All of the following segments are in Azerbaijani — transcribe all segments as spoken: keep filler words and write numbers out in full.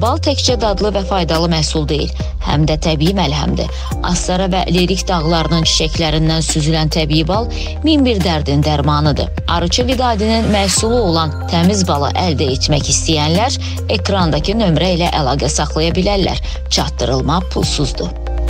Bal təkcə dadlı və faydalı məhsul deyil, həm də təbii məlhəmdir. Astara və Lerik dağlarının çiçəklərindən süzülən təbii bal min bir dərdin dərmanıdır. Arıçı Vidadinin məhsulu olan təmiz balı əldə etmək istəyənlər ekrandakı nömrə ilə əlaqə saxlaya bilərlər. Çatdırılma pulsuzdur.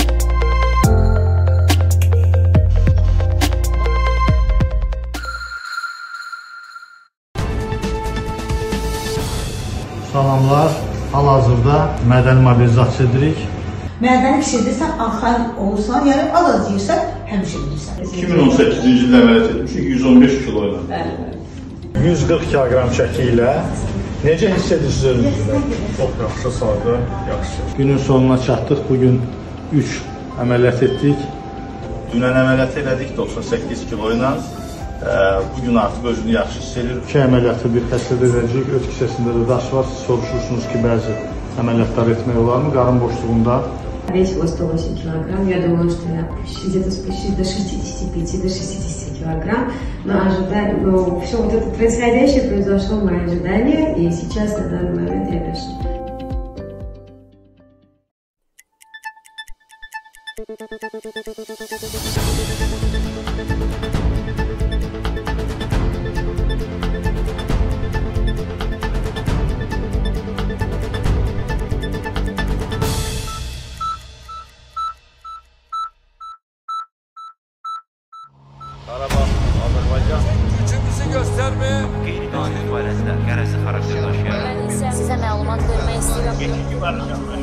Salamlar, hal-hazırda mədəni mobilizasiya edirik. Mədəni pişirdirsən, axan olsan, yəni az-az yiyirsən, həmişə bilirsən. iki min on səkkizinci ildə əməliyyat etmişik, yüz on beş kilo ilə. yüz qırx kiloqram çəki ilə necə hiss edirsiniz özünüzdə? Çox yaxşı, sadə, yaxşı. Günün sonuna çatdıq, bugün üç əməliyyat etdik. Dünən əməliyyat elədik doxsan səkkiz kilo ilə. Bugün artıq özünü yaxşı hiss edir. İki əməliyyatı bir xəstədə edəcəyik. Öz kisəsində də daş var. Siz soruşursunuz ki, bəzi əməliyyatlar etmək olar mı? Qarın boşluğunda. Весила сто восемь килограмм. Я думала, что я где-то спущусь до шестидесяти пяти, до шестидесяти килограмм. Но ожидание, но все вот это происходящее произошло в мои ожидания. И сейчас на данный момент я вешу. Qarabağ, Azərbaycan. Gücümüzü göstərməyə Qeyri-qanuni barəsində qərəzi xarakter daşıyan. Mən isə sizə məlumat vermək istəyirəm.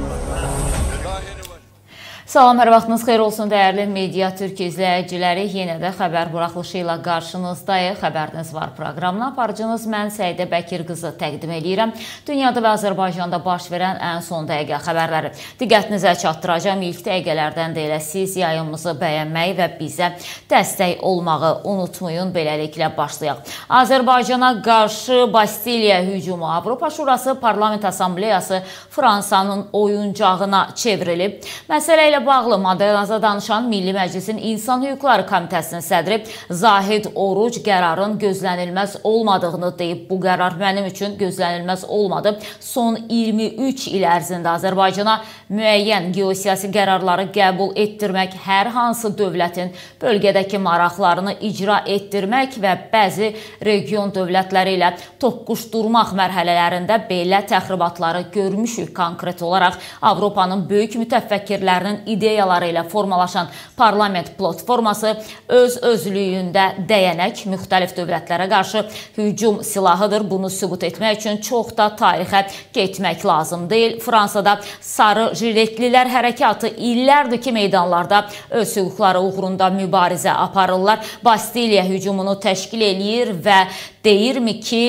Salam, hər vaxtınız xeyir olsun dəyərli Media Türk izləyiciləri. Yenə də xəbər buraxılışı ilə qarşınızdayıq. Xəbəriniz var proqramına aparıcınız mən Səidə Bəkir qızı təqdim edirəm. Dünyada və Azərbaycanda baş verən ən son dəqiqə xəbərləri diqqətinizə çatdıracağım. İlk dəqiqələrdən də elə siz yayımımızı bəyənməyi və bizə dəstək olmağı unutmayın. Beləliklə başlayaq. Azərbaycana qarşı Bastiliya hücumu. Avropa Şurası Parlament Assambleyası Fransanın oyuncağına çevrilib. Məsələ ilə bağlı Madelaza danışan Milli Məclisin İnsan Hüquqları Komitəsinin sədri Zahid Oruc qərarın gözlənilməz olmadığını deyib. Bu qərar mənim üçün gözlənilməz olmadı. Son iyirmi üç il ərzində Azərbaycana müəyyən geosiyasi qərarları qəbul etdirmək, hər hansı dövlətin bölgədəki maraqlarını icra etdirmək və bəzi region dövlətləri ilə toqquşdurmaq mərhələlərində belə təxribatları görmüşük. Konkret olaraq Avropanın böyük mütəfəkkirlərinin ideyaları ilə formalaşan parlament platforması öz özlüyündə dəyənək müxtəlif dövlətlərə qarşı hücum silahıdır. Bunu sübut etmək üçün çox da tarixə getmək lazım deyil. Fransada sarı jiletlilər hərəkatı illərdir ki, meydanlarda öz hüquqları uğrunda mübarizə aparırlar. Bastiliya hücumunu təşkil eləyir və deyirmi ki,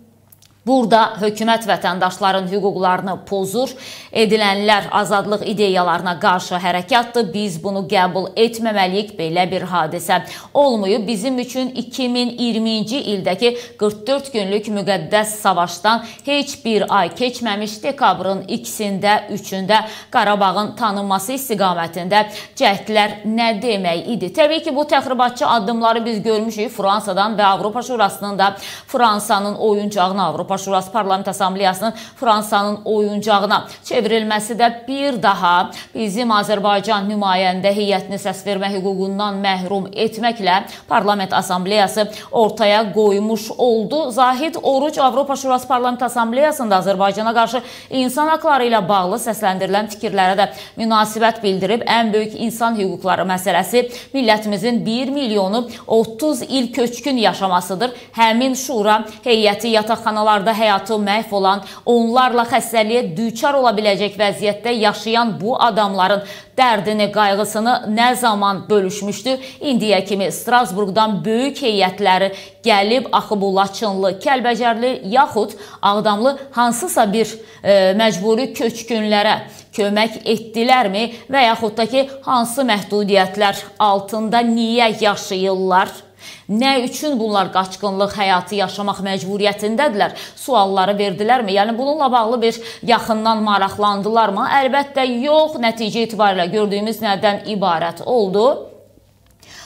burada hökumət vətəndaşların hüquqlarını pozur, edilənlər azadlıq ideyalarına qarşı hərəkatdır. Biz bunu qəbul etməməliyik. Belə bir hadisə olmayıb. Bizim üçün iki min iyirminci ildəki qırx dörd günlük müqəddəs savaşdan heç bir ay keçməmiş dekabrın ikisində, üçündə Qarabağın tanınması istiqamətində cəhdlər nə demək idi? Təbii ki, bu təxribatçı addımları biz görmüşük Fransadan və Avropa Şurasının da Fransanın oyuncağına, Avropa Şurası Parlament Assambleyasının Fransanın oyuncağına çevrilməsi də bir daha bizim Azərbaycan nümayəndə heyətini səs vermə hüququndan məhrum etməklə Parlament Assambleyası ortaya qoymuş oldu. Zahid Oruc Avropa Şurası Parlament Assambleyasında Azərbaycana qarşı insan haqları ilə bağlı səsləndirilən fikirlərə də münasibət bildirib. Ən böyük insan hüquqları məsələsi millətimizin bir milyonu otuz il köçkün yaşamasıdır. Həmin şura heyəti yataqxanalarda həyatı məhv olan, onlarla xəstəliyə düçar ola biləcək vəziyyətdə yaşayan bu adamların dərdini, qayğısını nə zaman bölüşmüşdü? İndiyə kimi Strasburqdan böyük heyətləri gəlib, axı bu Laçınlı, Kəlbəcərli yaxud Ağdamlı hansısa bir e, məcburi köçkünlərə kömək etdilərmi və yaxud da ki, hansı məhdudiyyətlər altında niyə yaşayırlar? Nə üçün bunlar qaçqınlıq həyatı yaşamaq məcburiyyətindədirlər? Sualları verdilərmi? Yəni bununla bağlı bir yaxından maraqlandılarmı? Əlbəttə yox, nəticə itibarilə gördüyümüz nədən ibarət oldu?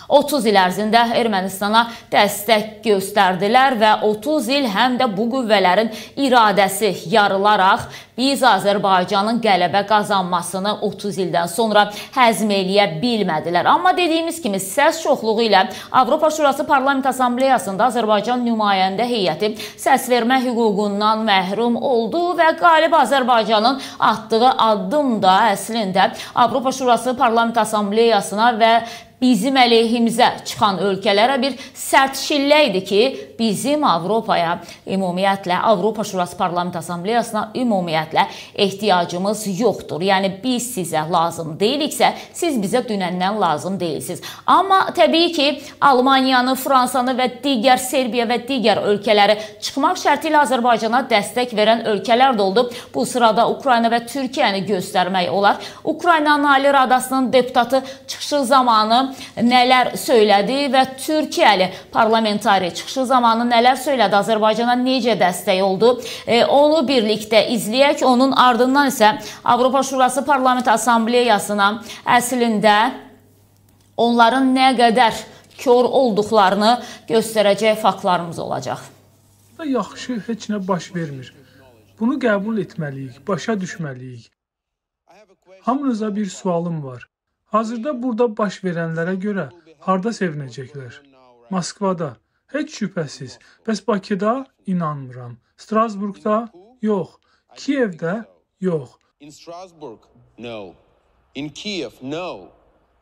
otuz il ərzində Ermənistana dəstək göstərdilər və otuz il həm də bu qüvvələrin iradəsi yarılaraq biz Azərbaycanın qələbə qazanmasını otuz ildən sonra həzm eləyə bilmədilər. Amma dediyimiz kimi səs çoxluğu ilə Avropa Şurası Parlament Assambleyasında Azərbaycan nümayəndə heyəti səs vermə hüququndan məhrum oldu və qalib Azərbaycanın atdığı addım da əslində Avropa Şurası Parlament Assambleyasına və bizim əleyhimizə çıxan ölkələrə bir sərt şillə idi ki, bizim Avropaya ümumiyyətlə, Avropa Şurası Parlament Assambleyasına ümumiyyətlə ehtiyacımız yoxdur. Yəni, biz sizə lazım deyiliksə, siz bizə dünəndən lazım deyilsiniz. Amma təbii ki, Almaniyanı, Fransanı və digər Serbiya və digər ölkələri çıxmaq şərti ilə Azərbaycana dəstək verən ölkələr də oldu. Bu sırada Ukrayna və Türkiyəni göstərmək olar. Ukrayna Ali Radasının deputatı çıxışı zamanı nələr söylədi və Türkiyəli parlamentari çıxışı zamanı nələr söylədi, Azərbaycana necə dəstək oldu, e, onu birlikdə izləyək. Onun ardından isə Avropa Şurası Parlament Assambleyasına əslində onların nə qədər kör olduqlarını göstərəcək faktlarımız olacaq. Yaxşı, heç nə baş vermir. Bunu qəbul etməliyik, başa düşməliyik. Hamınıza bir sualım var. Hazırda burada baş verənlərə görə harda sevinəcəklər? Moskvada, heç şübhəsiz. Bəs Bakıda? İnanmıram. Strasburgda? Yox. Kiyevdə? Yox. In Strasbourg? No. In Kiev? No.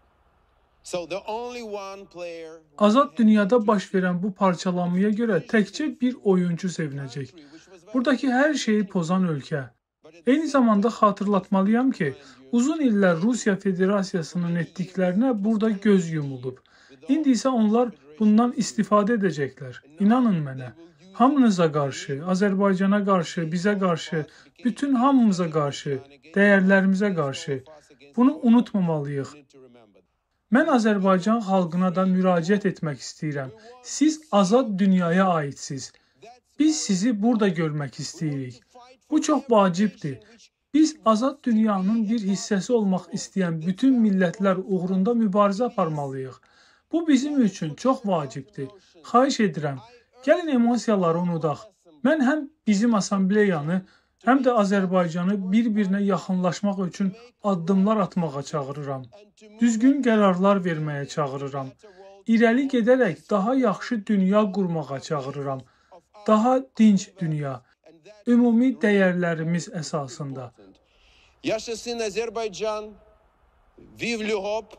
So the only one player... Azad dünyada baş verən bu parçalanmaya görə təkcə bir oyuncu sevinəcək. Buradakı hər şeyi pozan ölkə. Eyni zamanda xatırlatmalıyam ki, uzun illər Rusiya Federasiyasının etdiklərinə burada göz yumulub. İndi isə onlar bundan istifadə edəcəklər. İnanın mənə. Hamınıza qarşı, Azərbaycana qarşı, bizə qarşı, bütün hamımıza qarşı, dəyərlərimizə qarşı. Bunu unutmamalıyıq. Mən Azərbaycan xalqına da müraciət etmək istəyirəm. Siz azad dünyaya aidsiniz. Biz sizi burada görmək istəyirik. Bu çox vacibdir. Biz azad dünyanın bir hissəsi olmaq istəyən bütün millətlər uğrunda mübarizə aparmalıyıq. Bu bizim üçün çox vacibdir. Xahiş edirəm, gəlin emosiyaları unudaq. Mən həm bizim assambleyanı, həm də Azərbaycanı bir-birinə yaxınlaşmaq üçün addımlar atmağa çağırıram. Düzgün qərarlar verməyə çağırıram. İrəli gedərək daha yaxşı dünya qurmağa çağırıram. Daha dinc dünya. Ümumi dəyərlərimiz əsasında. Yaşasın Azərbaycan, vive l'Europe.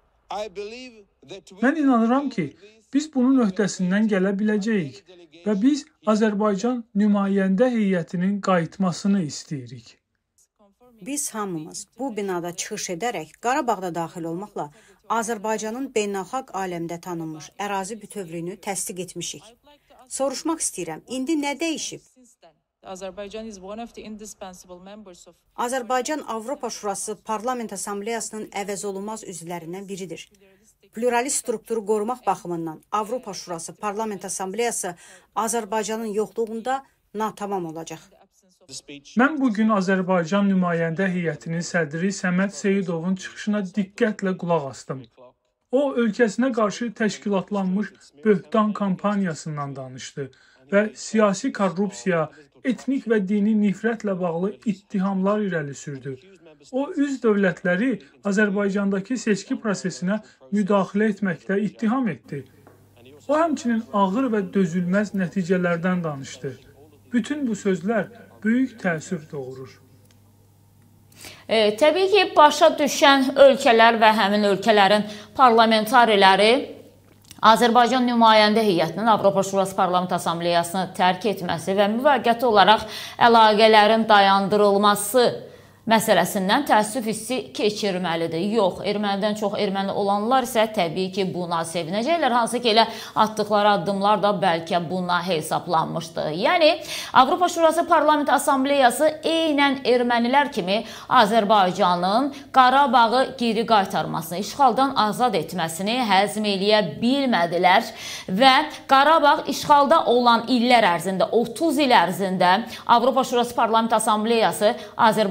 Mən inanıram ki, biz bunun öhdəsindən gələ biləcəyik və biz Azərbaycan nümayəndə heyətinin qayıtmasını istəyirik. Biz hamımız bu binada çıxış edərək Qarabağda daxil olmaqla Azərbaycanın beynəlxalq aləmdə tanınmış ərazi bütövlüyünü təsdiq etmişik. Soruşmaq istəyirəm, indi nə dəyişib? Azərbaycan Avropa Şurası Parlament Assambleyasının əvəzolunmaz üzvlərindən biridir. Pluralist strukturu qorumaq baxımından Avropa Şurası Parlament Assambleyası Azərbaycanın yoxluğunda natamam olacaq. Mən bugün Azərbaycan nümayəndə heyətinin sədri Səməd Seyidovun çıxışına diqqətlə qulaq asdım. O, ölkəsinə qarşı təşkilatlanmış böhtan kampaniyasından danışdı və siyasi korrupsiya, etnik və dini nifrətlə bağlı ittihamlar irəli sürdü. O, üz dövlətləri Azərbaycandakı seçki prosesinə müdaxilə etməkdə ittiham etdi. O, həmçinin ağır və dözülməz nəticələrdən danışdı. Bütün bu sözlər böyük təəssüf doğurur. E, təbii ki, başa düşən ölkələr və həmin ölkələrin parlamentariləri Azərbaycan nümayəndə heyətinin Avropa Şurası Parlament Assambleyasını tərk etməsi və müvəqqəti olaraq əlaqələrin dayandırılması məsələsindən təəssüf hissi keçirməlidir. Yox, ermənidən çox erməni olanlar isə təbii ki, buna sevinəcəklər. Hansı ki, elə atdıqları addımlar da bəlkə buna hesablanmışdı. Yəni, Avropa Şurası Parlament Assambleyası eynən ermənilər kimi Azərbaycanın Qarabağı geri qaytarmasını, işğaldan azad etməsini həzm eləyə bilmədilər və Qarabağ işğalda olan illər ərzində, otuz il ərzində Avropa Şurası Parlament Assambleyası Azərbaycana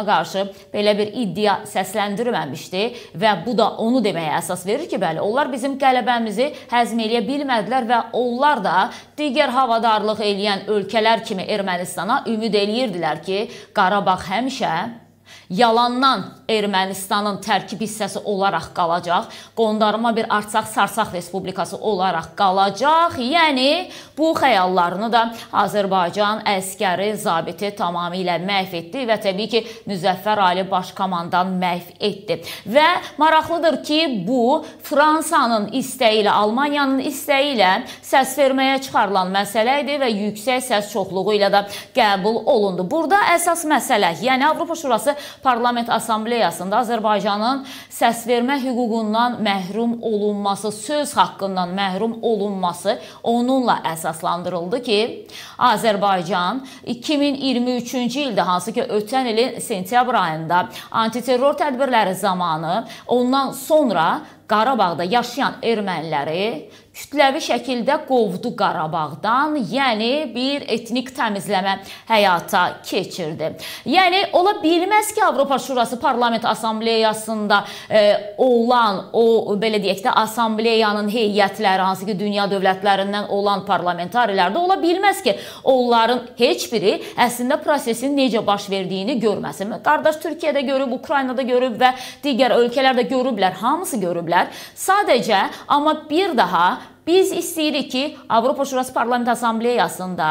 qarşı belə bir iddia səsləndirməmişdi və bu da onu deməyə əsas verir ki, bəli, onlar bizim qələbəmizi həzm eləyə bilmədilər və onlar da digər havadarlıq eləyən ölkələr kimi Ermənistana ümid eləyirdilər ki, Qarabağ həmişə yalandan Ermənistanın tərkib hissəsi olaraq qalacaq, qondarma bir Artsaq-Sarsaq Respublikası olaraq qalacaq. Yəni, bu xəyallarını da Azərbaycan əskəri, zabiti tamamilə məhv etdi və təbii ki, Müzəffər Ali Başkomandan məhv etdi. Və maraqlıdır ki, bu Fransanın istəyi ilə, Almaniyanın istəyi ilə səs verməyə çıxarılan məsələ idi və yüksək səs çoxluğu ilə də qəbul olundu. Burada əsas məsələ, yəni Avropa Şurası Parlament Assambleyasında Azərbaycanın səs vermə hüququndan məhrum olunması, söz haqqından məhrum olunması onunla əsaslandırıldı ki, Azərbaycan iki min iyirmi üçüncü ildə, hansı ki, ötən ilin sentyabr ayında antiterror tədbirləri zamanı, ondan sonra Qarabağda yaşayan erməniləri kütləvi şəkildə qovdu Qarabağdan, yəni bir etnik təmizləmə həyata keçirdi. Yəni, ola bilməz ki, Avropa Şurası Parlament Assambleyasında e, olan, o, belə deyək də, Assambleyanın heyətləri, hansı ki, dünya dövlətlərindən olan parlamentarilərdə ola bilməz ki, onların heç biri əslində prosesin necə baş verdiyini görməsin. Qardaş Türkiyədə görüb, Ukraynada görüb və digər ölkələrdə görüblər, hamısı görüblər. Sadəcə, amma bir daha biz istəyirik ki, Avropa Şurası Parlament Assambleyasında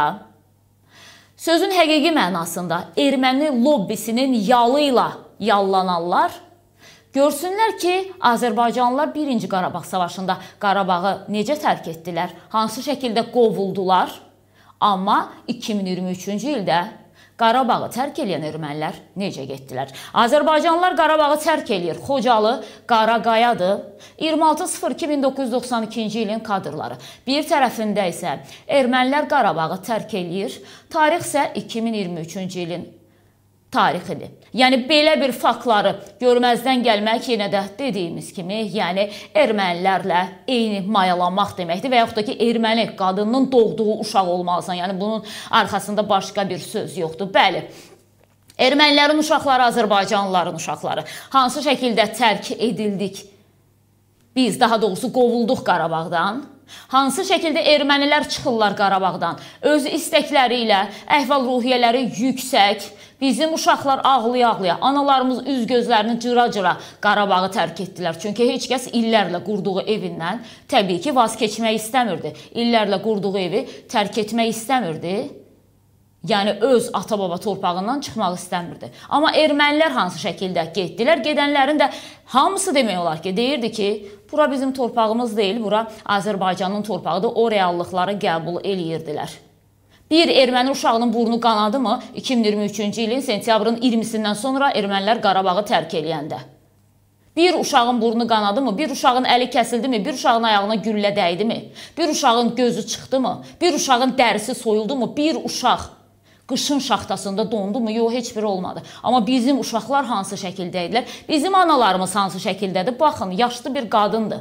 sözün həqiqi mənasında erməni lobbisinin yalı ilə yallananlar görsünlər ki, Azərbaycanlılar birinci Qarabağ savaşında Qarabağı necə tərk etdilər, hansı şəkildə qovuldular, amma iki min iyirmi üçüncü ildə Qarabağı tərk edən ermənilər necə getdilər? Azərbaycanlılar Qarabağı tərk eləyir. Xocalı, Qaraqayadır. iyirmi altı sıfır iki min doqquz yüz doxsan ikinci ilin kadrları. Bir tərəfində isə ermənilər Qarabağı tərk eləyir. Tarix isə iki min iyirmi üçüncü ilin tarixidir. Yəni, belə bir faktları görməzdən gəlmək yenə də dediyimiz kimi, yəni ermənilərlə eyni mayalanmaq deməkdir və yaxud da ki, erməni qadının doğduğu uşaq olmalısan. Yəni, bunun arxasında başqa bir söz yoxdur. Bəli, ermənilərin uşaqları, Azərbaycanlıların uşaqları hansı şəkildə tərk edildik? Biz, daha doğrusu, qovulduq Qarabağdan. Hansı şəkildə ermənilər çıxırlar Qarabağdan? Öz istəkləri ilə, əhval-ruhiyyələri yüksək, bizim uşaqlar ağlaya-ağlaya, analarımız üz gözlərini cıra-cıra Qarabağı tərk etdilər. Çünki heç kəs illərlə qurduğu evindən təbii ki, vaz keçmək istəmirdi. İllərlə qurduğu evi tərk etmək istəmirdi. Yəni, öz ata-baba torpağından çıxmaq istəmirdi. Amma ermənilər hansı şəkildə getdilər? Gedənlərin də hamısı demək olar ki, deyirdi ki, bura bizim torpağımız deyil, bura Azərbaycanın torpağıdır, o reallıqları qəbul eləyirdilər. Bir erməni uşağının burnu qanadı mı? iki min iyirmi üçüncü ilin sentyabrın iyirmisindən sonra ermənilər Qarabağı tərk eləyəndə. Bir uşağın burnu qanadı mı? Bir uşağın əli kəsildi mi? Bir uşağın ayağına güllə dəydi mi? Bir uşağın gözü çıxdı mı? Bir uşağın dərisi soyuldu mu? Bir uşaq qışın şaxtasında dondu mu? Yox, heç biri olmadı. Amma bizim uşaqlar hansı şəkildə idilər? Bizim analarımız hansı şəkildədir? Baxın, yaşlı bir qadındır.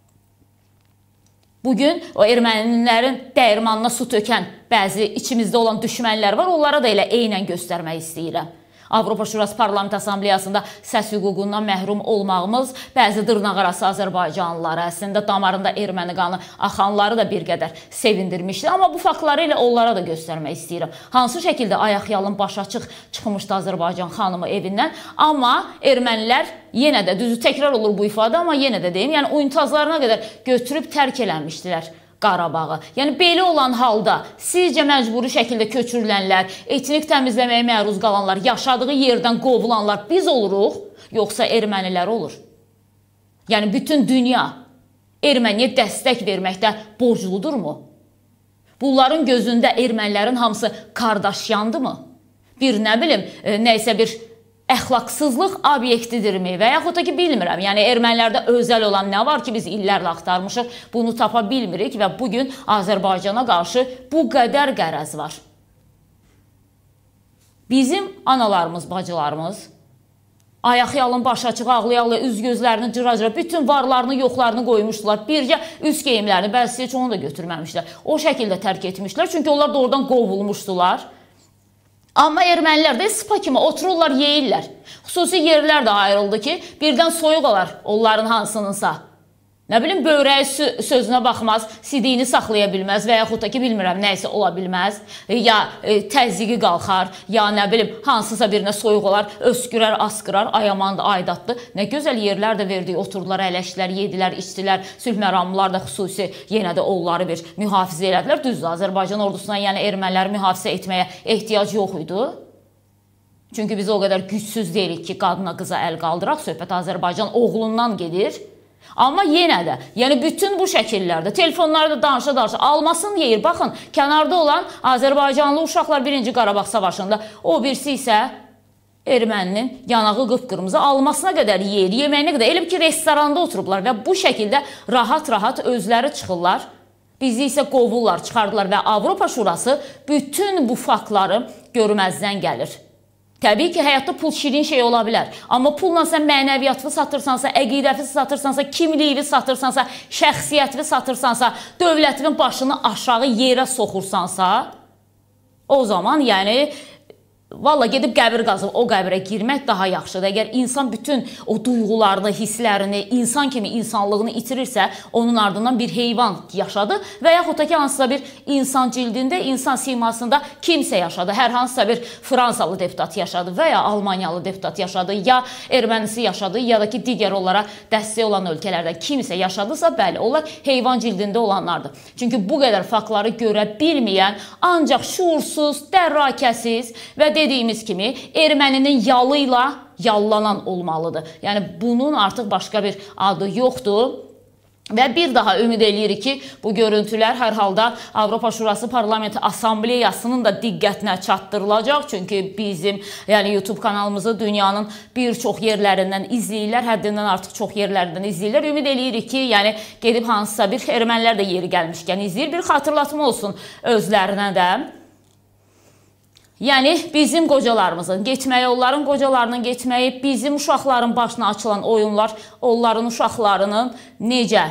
Bugün o ermənilərin dəyirmanına su tökən bəzi içimizdə olan düşmənlər var, onlara da elə eynən göstərmək istəyirəm. Avropa Şurası Parlament Assambleyasında səs hüququndan məhrum olmağımız bəzi dırnaqarası Azərbaycanlıları, əslində damarında erməni qanı axanları da bir qədər sevindirmişdi. Amma bu faktları ilə onlara da göstərmək istəyirəm. Hansı şəkildə ayaq-yalın baş açıq çıxmışdı Azərbaycan xanımı evindən. Amma ermənilər yenə də, düzü təkrar olur bu ifadə, amma yenə də deyim, yəni uyuntazlarına qədər götürüb tərk eləmişdilər Qarabağı. Yəni, belə olan halda sizcə məcburi şəkildə köçürülənlər, etnik təmizləməyə məruz qalanlar, yaşadığı yerdən qovulanlar biz oluruq, yoxsa ermənilər olur? Yəni, bütün dünya erməniyə dəstək verməkdə borcludurmu? Bunların gözündə ermənilərin hamısı qardaşyandı mı? Bir, nə bilim, nəysə bir əxlaqsızlıq obyektidirmi və yaxud da ki, bilmirəm. Yəni, ermənilərdə özəl olan nə var ki, biz illərlə axtarmışıq, bunu tapa bilmirik və bugün Azərbaycana qarşı bu qədər qərəz var. Bizim analarımız, bacılarımız ayaq-yalın, baş açıq, ağlaya-ağlaya, üz gözlərini cıra-cıra, bütün varlarını, yoxlarını qoymuşdular. Bircə üst geyimlərini, bəzisi heç onu da götürməmişlər. O şəkildə tərk etmişlər, çünki onlar da oradan qovulmuşdular. Amma ermənilər də spa kimi otururlar, yeyirlər. Xüsusi yerlər də ayrıldı ki, birdən soyuq olar onların hansınınsa. Nə bilim, böyrəyi sözünə baxmaz, sidiyini saxlaya bilməz və yaxud da ki, bilmirəm, nəysə ola bilməz. Ya e, təzyiqi qalxar, ya nə bilim, hansısa birinə soyuq olar, öskürər, askırar, ayamandı, aydatdı. Nə gözəl yerlər də verdi, oturdular, ələşdilər, yedilər, içdilər, sülh məramlılar da xüsusi yenə də onları bir mühafizə elədilər. Düzdür, Azərbaycan ordusuna, yəni erməniləri mühafizə etməyə ehtiyac yox idi. Çünki biz o qədər gücsüz deyilik ki, qadına, qıza əl qaldıraq, söhbət Azərbaycan oğlundan gedir. Amma yenə də, yəni bütün bu şəkillərdə, telefonlarda danışa-danışa almasını yeyir. Baxın, kənarda olan Azərbaycanlı uşaqlar birinci Qarabağ savaşında, o birisi isə erməninin yanağı qıpqırmızı almasına qədər yeyir, yeməyinə qədər. Elə ki, restoranda oturublar və bu şəkildə rahat-rahat özləri çıxırlar. Bizi isə qovurlar, çıxardılar və Avropa Şurası bütün bu faktları görməzdən gəlir. Təbii ki, həyatda pul şirin şey ola bilər. Amma pulla sən mənəviyyatını satırsansa, əqidəvi satırsansa, kimliyi satırsansa, şəxsiyyətini satırsansa, dövlətinin başını aşağı yerə soxursansa, o zaman yəni valla gedib qəbir qazıb o qəbirə girmək daha yaxşıdır. Əgər insan bütün o duyğularını, hisslərini, insan kimi insanlığını itirirsə, onun ardından bir heyvan yaşadı və yaxud da ki, hansısa bir insan cildində, insan simasında kimsə yaşadı. Hər hansısa bir Fransalı deputat yaşadı və ya Almanyalı deputat yaşadı, ya ermənisi yaşadı, ya da ki, digər onlara dəstək olan ölkələrdən kimsə yaşadısa, bəli, onlar heyvan cildində olanlardır. Çünki bu qədər faktları görə bilməyən, ancaq şuursuz, dərrakəsiz və dediyimiz kimi erməninin yalı ilə yallanan olmalıdır. Yəni bunun artıq başqa bir adı yoxdur. Və bir daha ümid edirik ki, bu görüntülər hər halda Avropa Şurası Parlamenti Assambleyasının da diqqətinə çatdırılacaq. Çünki bizim yəni YouTube kanalımızı dünyanın bir çox yerlərindən izləyirlər, həddindən artıq çox yerlərindən izləyirlər. Ümid edirik ki, yəni gedib hansısa bir ermənilər də yeri gəlmişkən izləyir, bir xatırlatma olsun özlərinə də. Yəni, bizim qocalarımızın getməyi, onların qocalarının getməyi, bizim uşaqların başına açılan oyunlar, onların uşaqlarının necə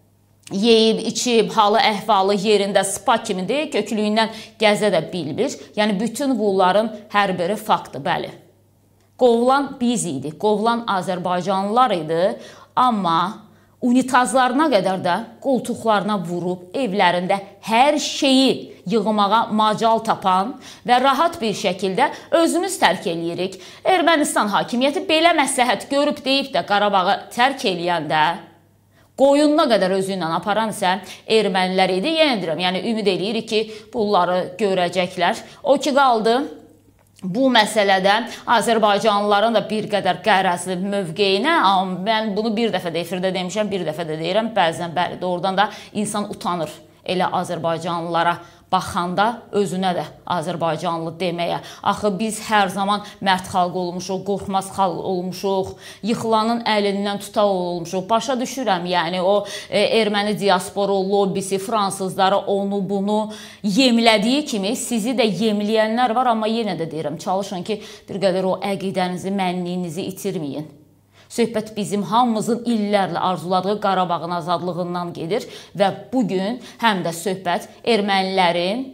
yeyib, içib, halı, əhvalı yerində spa kimi deyil, köklüyündən gəzə də bilmir. Yəni, bütün bunların hər biri faktdır, bəli. Qovulan biz idi, qovulan Azərbaycanlılar idi, amma unitazlarına qədər də qoltuqlarına vurub, evlərində hər şeyi yığmağa macal tapan və rahat bir şəkildə özümüz tərk eləyirik. Ermənistan hakimiyyəti belə məsləhət görüb deyib də Qarabağı tərk eləyəndə, qoyununa qədər özü ilə aparan isə ermənilər idi. Yenə deyirəm, yəni ümid eləyirik ki, bunları görəcəklər. O ki qaldı, bu məsələdə Azərbaycanlıların da bir qədər qərəzli mövqeyinə, amma mən bunu bir dəfə də efirdə demişəm, bir dəfə də deyirəm, bəzən bəli, doğrudan da insan utanır elə Azərbaycanlılara baxanda özünə də Azərbaycanlı deməyə. Axı biz hər zaman mərd xalq olmuşuq, qorxmaz xalq olmuşuq, yıxılanın əlindən tuta olmuşuq. Başa düşürəm, yəni o e, erməni diasporu lobbisi, fransızları onu bunu yemlədiyi kimi sizi də yemləyənlər var, amma yenə də deyirəm, çalışın ki, bir qədər o əqidənizi, mənliyinizi itirməyin. Söhbət bizim hamımızın illərlə arzuladığı Qarabağın azadlığından gedir və bugün həm də söhbət ermənilərin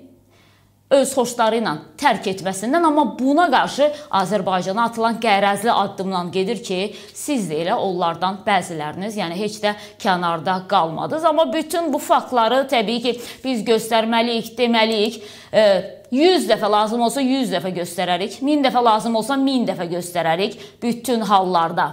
öz xoşları ilə tərk etməsindən, amma buna qarşı Azərbaycana atılan qərəzli addımdan gedir ki, siz də elə onlardan bəziləriniz, yəni heç də kənarda qalmadınız. Amma bütün bu faktları təbii ki, biz göstərməliyik, deməliyik. yüz dəfə lazım olsa yüz dəfə göstərərik, min dəfə lazım olsa min dəfə göstərərik bütün hallarda.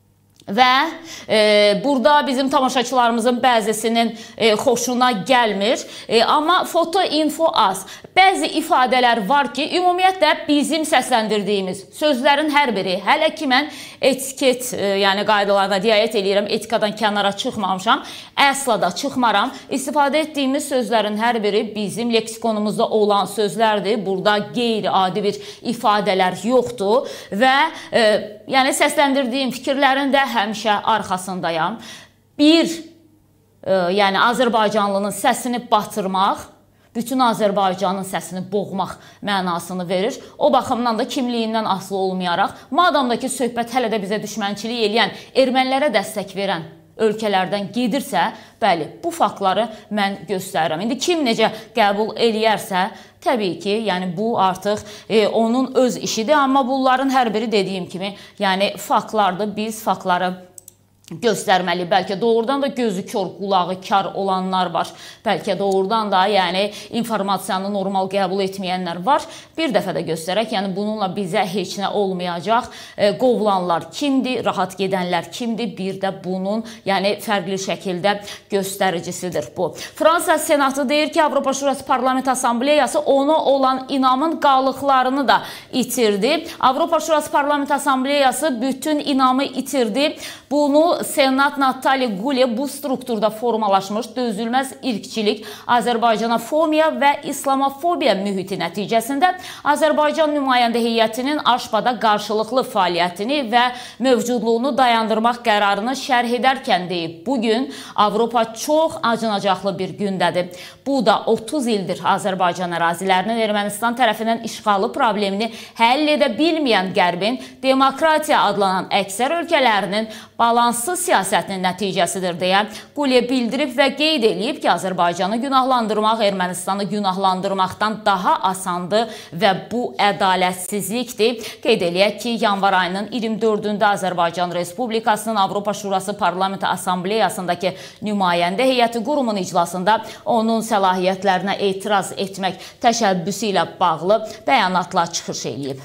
Və e, burada bizim tamaşaçılarımızın bəzisinin e, xoşuna gəlmir. E, amma foto info az. Bəzi ifadələr var ki, ümumiyyətlə bizim səsləndirdiyimiz sözlərin hər biri, hələ ki mən etiket, e, yəni qaydalarına riayət edirəm, etikadan kənara çıxmamışam, əsla da çıxmaram. İstifadə etdiyimiz sözlərin hər biri bizim leksikonumuzda olan sözlərdir. Burada qeyri-adi bir ifadələr yoxdur və e, yəni səsləndirdiyim fikirlərin də həmişə arxasındayam. Bir, e, yəni Azərbaycanlının səsini batırmaq, bütün Azərbaycanın səsini boğmaq mənasını verir. O baxımdan da kimliyindən asılı olmayaraq, madamda ki, söhbət hələ də bizə düşmənçilik eləyən, ermənilərə dəstək verən ölkələrdən gedirsə, bəli, bu faktları mən göstərirəm. İndi kim necə qəbul eləyərsə, təbii ki, yəni bu artıq e, onun öz işidir, amma bunların hər biri dediyim kimi, yəni faktlardır, biz faktları göstərməli. Bəlkə doğrudan da gözü kör, qulağı kar olanlar var. Bəlkə doğrudan da yəni informasiyanı normal qəbul etməyənlər var. Bir dəfə də göstərək, yəni bununla bizə heç nə olmayacaq. E, qovulanlar kimdir, rahat gedənlər kimdir? Bir də bunun yəni fərqli şəkildə göstəricisidir bu. Fransa Senatı deyir ki, Avropa Şurası Parlament Assambleyası ona olan inamın qalıqlarını da itirdi. Avropa Şurası Parlament Assambleyası bütün inamı itirdi. Bunu Senat Natali Gule bu strukturda formalaşmış dözülməz irqçilik, Azərbaycanofobiya və İslamofobiya mühiti nəticəsində Azərbaycan nümayəndə heyətinin Aşpada qarşılıqlı fəaliyyətini və mövcudluğunu dayandırmaq qərarını şərh edərkən deyib. Bugün Avropa çox acınacaqlı bir gündədir. Bu da otuz ildir Azərbaycan ərazilərinin Ermənistan tərəfindən işğalı problemini həll edə bilməyən Qərbin demokratiya adlanan əksər ölkələrinin balanslı siyasətinin nəticəsidir deyə Quliyə bildirib və qeyd edib ki, Azərbaycanı günahlandırmaq Ermənistanı günahlandırmaqdan daha asandır və bu ədalətsizlikdir. Qeyd eləyək ki, yanvar ayının iyirmi dördündə Azərbaycan Respublikasının Avropa Şurası Parlament Assambleyasındakı nümayəndə heyəti qurumun iclasında onun səlahiyyətlərinə etiraz etmək təşəbbüsü ilə bağlı bəyanatla çıxış eləyib.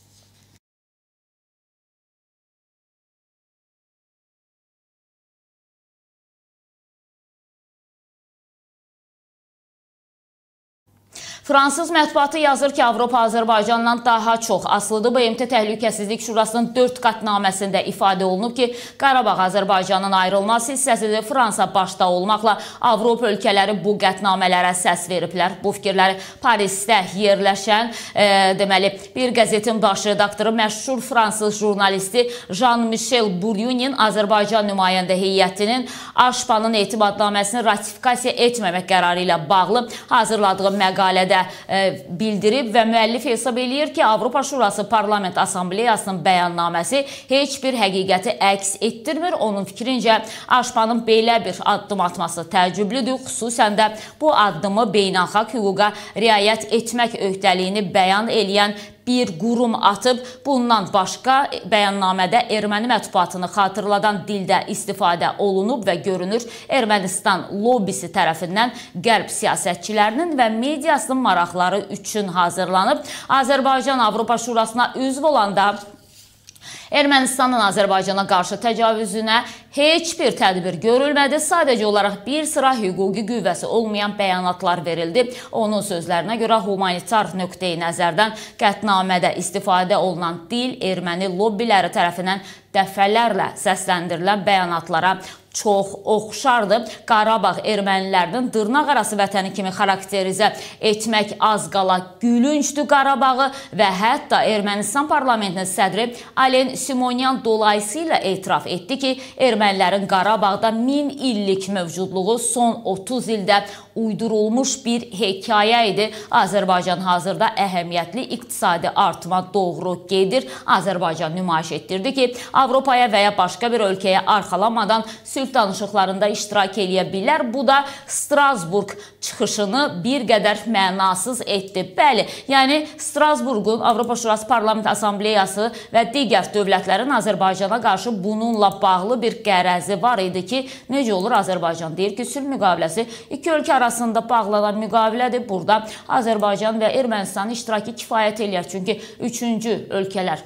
Fransız mətbuatı yazır ki, Avropa Azərbaycandan daha çox asılıdır. B M T Təhlükəsizlik Şurasının dörd qətnaməsində ifadə olunub ki, Qarabağ Azərbaycanın ayrılmaz hissəsidir. Fransa başda olmaqla Avropa ölkələri bu qətnamələrə səs veriblər. Bu fikirləri Parisdə yerləşən e, deməli, bir qəzetin baş redaktoru, məşhur fransız jurnalisti Jean-Michel Bourdieu'nin Azərbaycan nümayəndə heyətinin Aşpanın etimadnaməsini ratifikasiya etməmək qərarı ilə bağlı hazırladığı məqalədə bildirib və müəllif hesab eləyir ki, Avropa Şurası Parlament Assambleyasının bəyannaməsi heç bir həqiqəti əks etdirmir. Onun fikrincə, Aşpanın belə bir addım atması təəccüblüdür. Xüsusən də bu addımı beynəlxalq hüquqa riayət etmək öhdəliyini bəyan eləyən bir qurum atıb. Bundan başqa bəyannamədə erməni mətbuatını xatırladan dildə istifadə olunub və görünür Ermənistan lobbisi tərəfindən qərb siyasətçilərinin və mediasının maraqları üçün hazırlanıb. Azərbaycan Avropa Şurasına üzv olanda Ermənistanın Azərbaycana qarşı təcavüzünə heç bir tədbir görülmədi. Sadəcə olaraq bir sıra hüquqi qüvvəsi olmayan bəyanatlar verildi. Onun sözlərinə görə humanitar nöqteyi nəzərdən qətnamədə istifadə olunan dil erməni lobbiləri tərəfindən dəfələrlə səsləndirilən bəyanatlara çox oxşardır. Qarabağ ermənilərinin dırnaq arası vətəni kimi xarakterizə etmək az qala gülüncdür Qarabağı və hətta Ermənistan parlamentinin sədri Alen Simonyan dolayısıyla etiraf etdi ki, ermənilərin Qarabağda min illik mövcudluğu son otuz ildə uydurulmuş bir hekayə idi. Azərbaycan hazırda əhəmiyyətli iqtisadi artıma doğru gedir. Azərbaycan nümayiş etdirdi ki, Avropaya və ya başqa bir ölkəyə arxalanmadan sülh danışıqlarında iştirak eləyə bilər. Bu da Strasburg çıxışını bir qədər mənasız etdi. Bəli, yəni Strasburgun Avropa Şurası Parlament Assambleyası və digər dövlətlərin Azərbaycana qarşı bununla bağlı bir qərəzi var idi ki, necə olur? Azərbaycan deyir ki, sülh müqaviləsi iki ölkə arasında bağlanan müqavilədir. Burada Azərbaycan və Ermənistan iştirakı kifayət eləyər. Çünki üçüncü ölkələr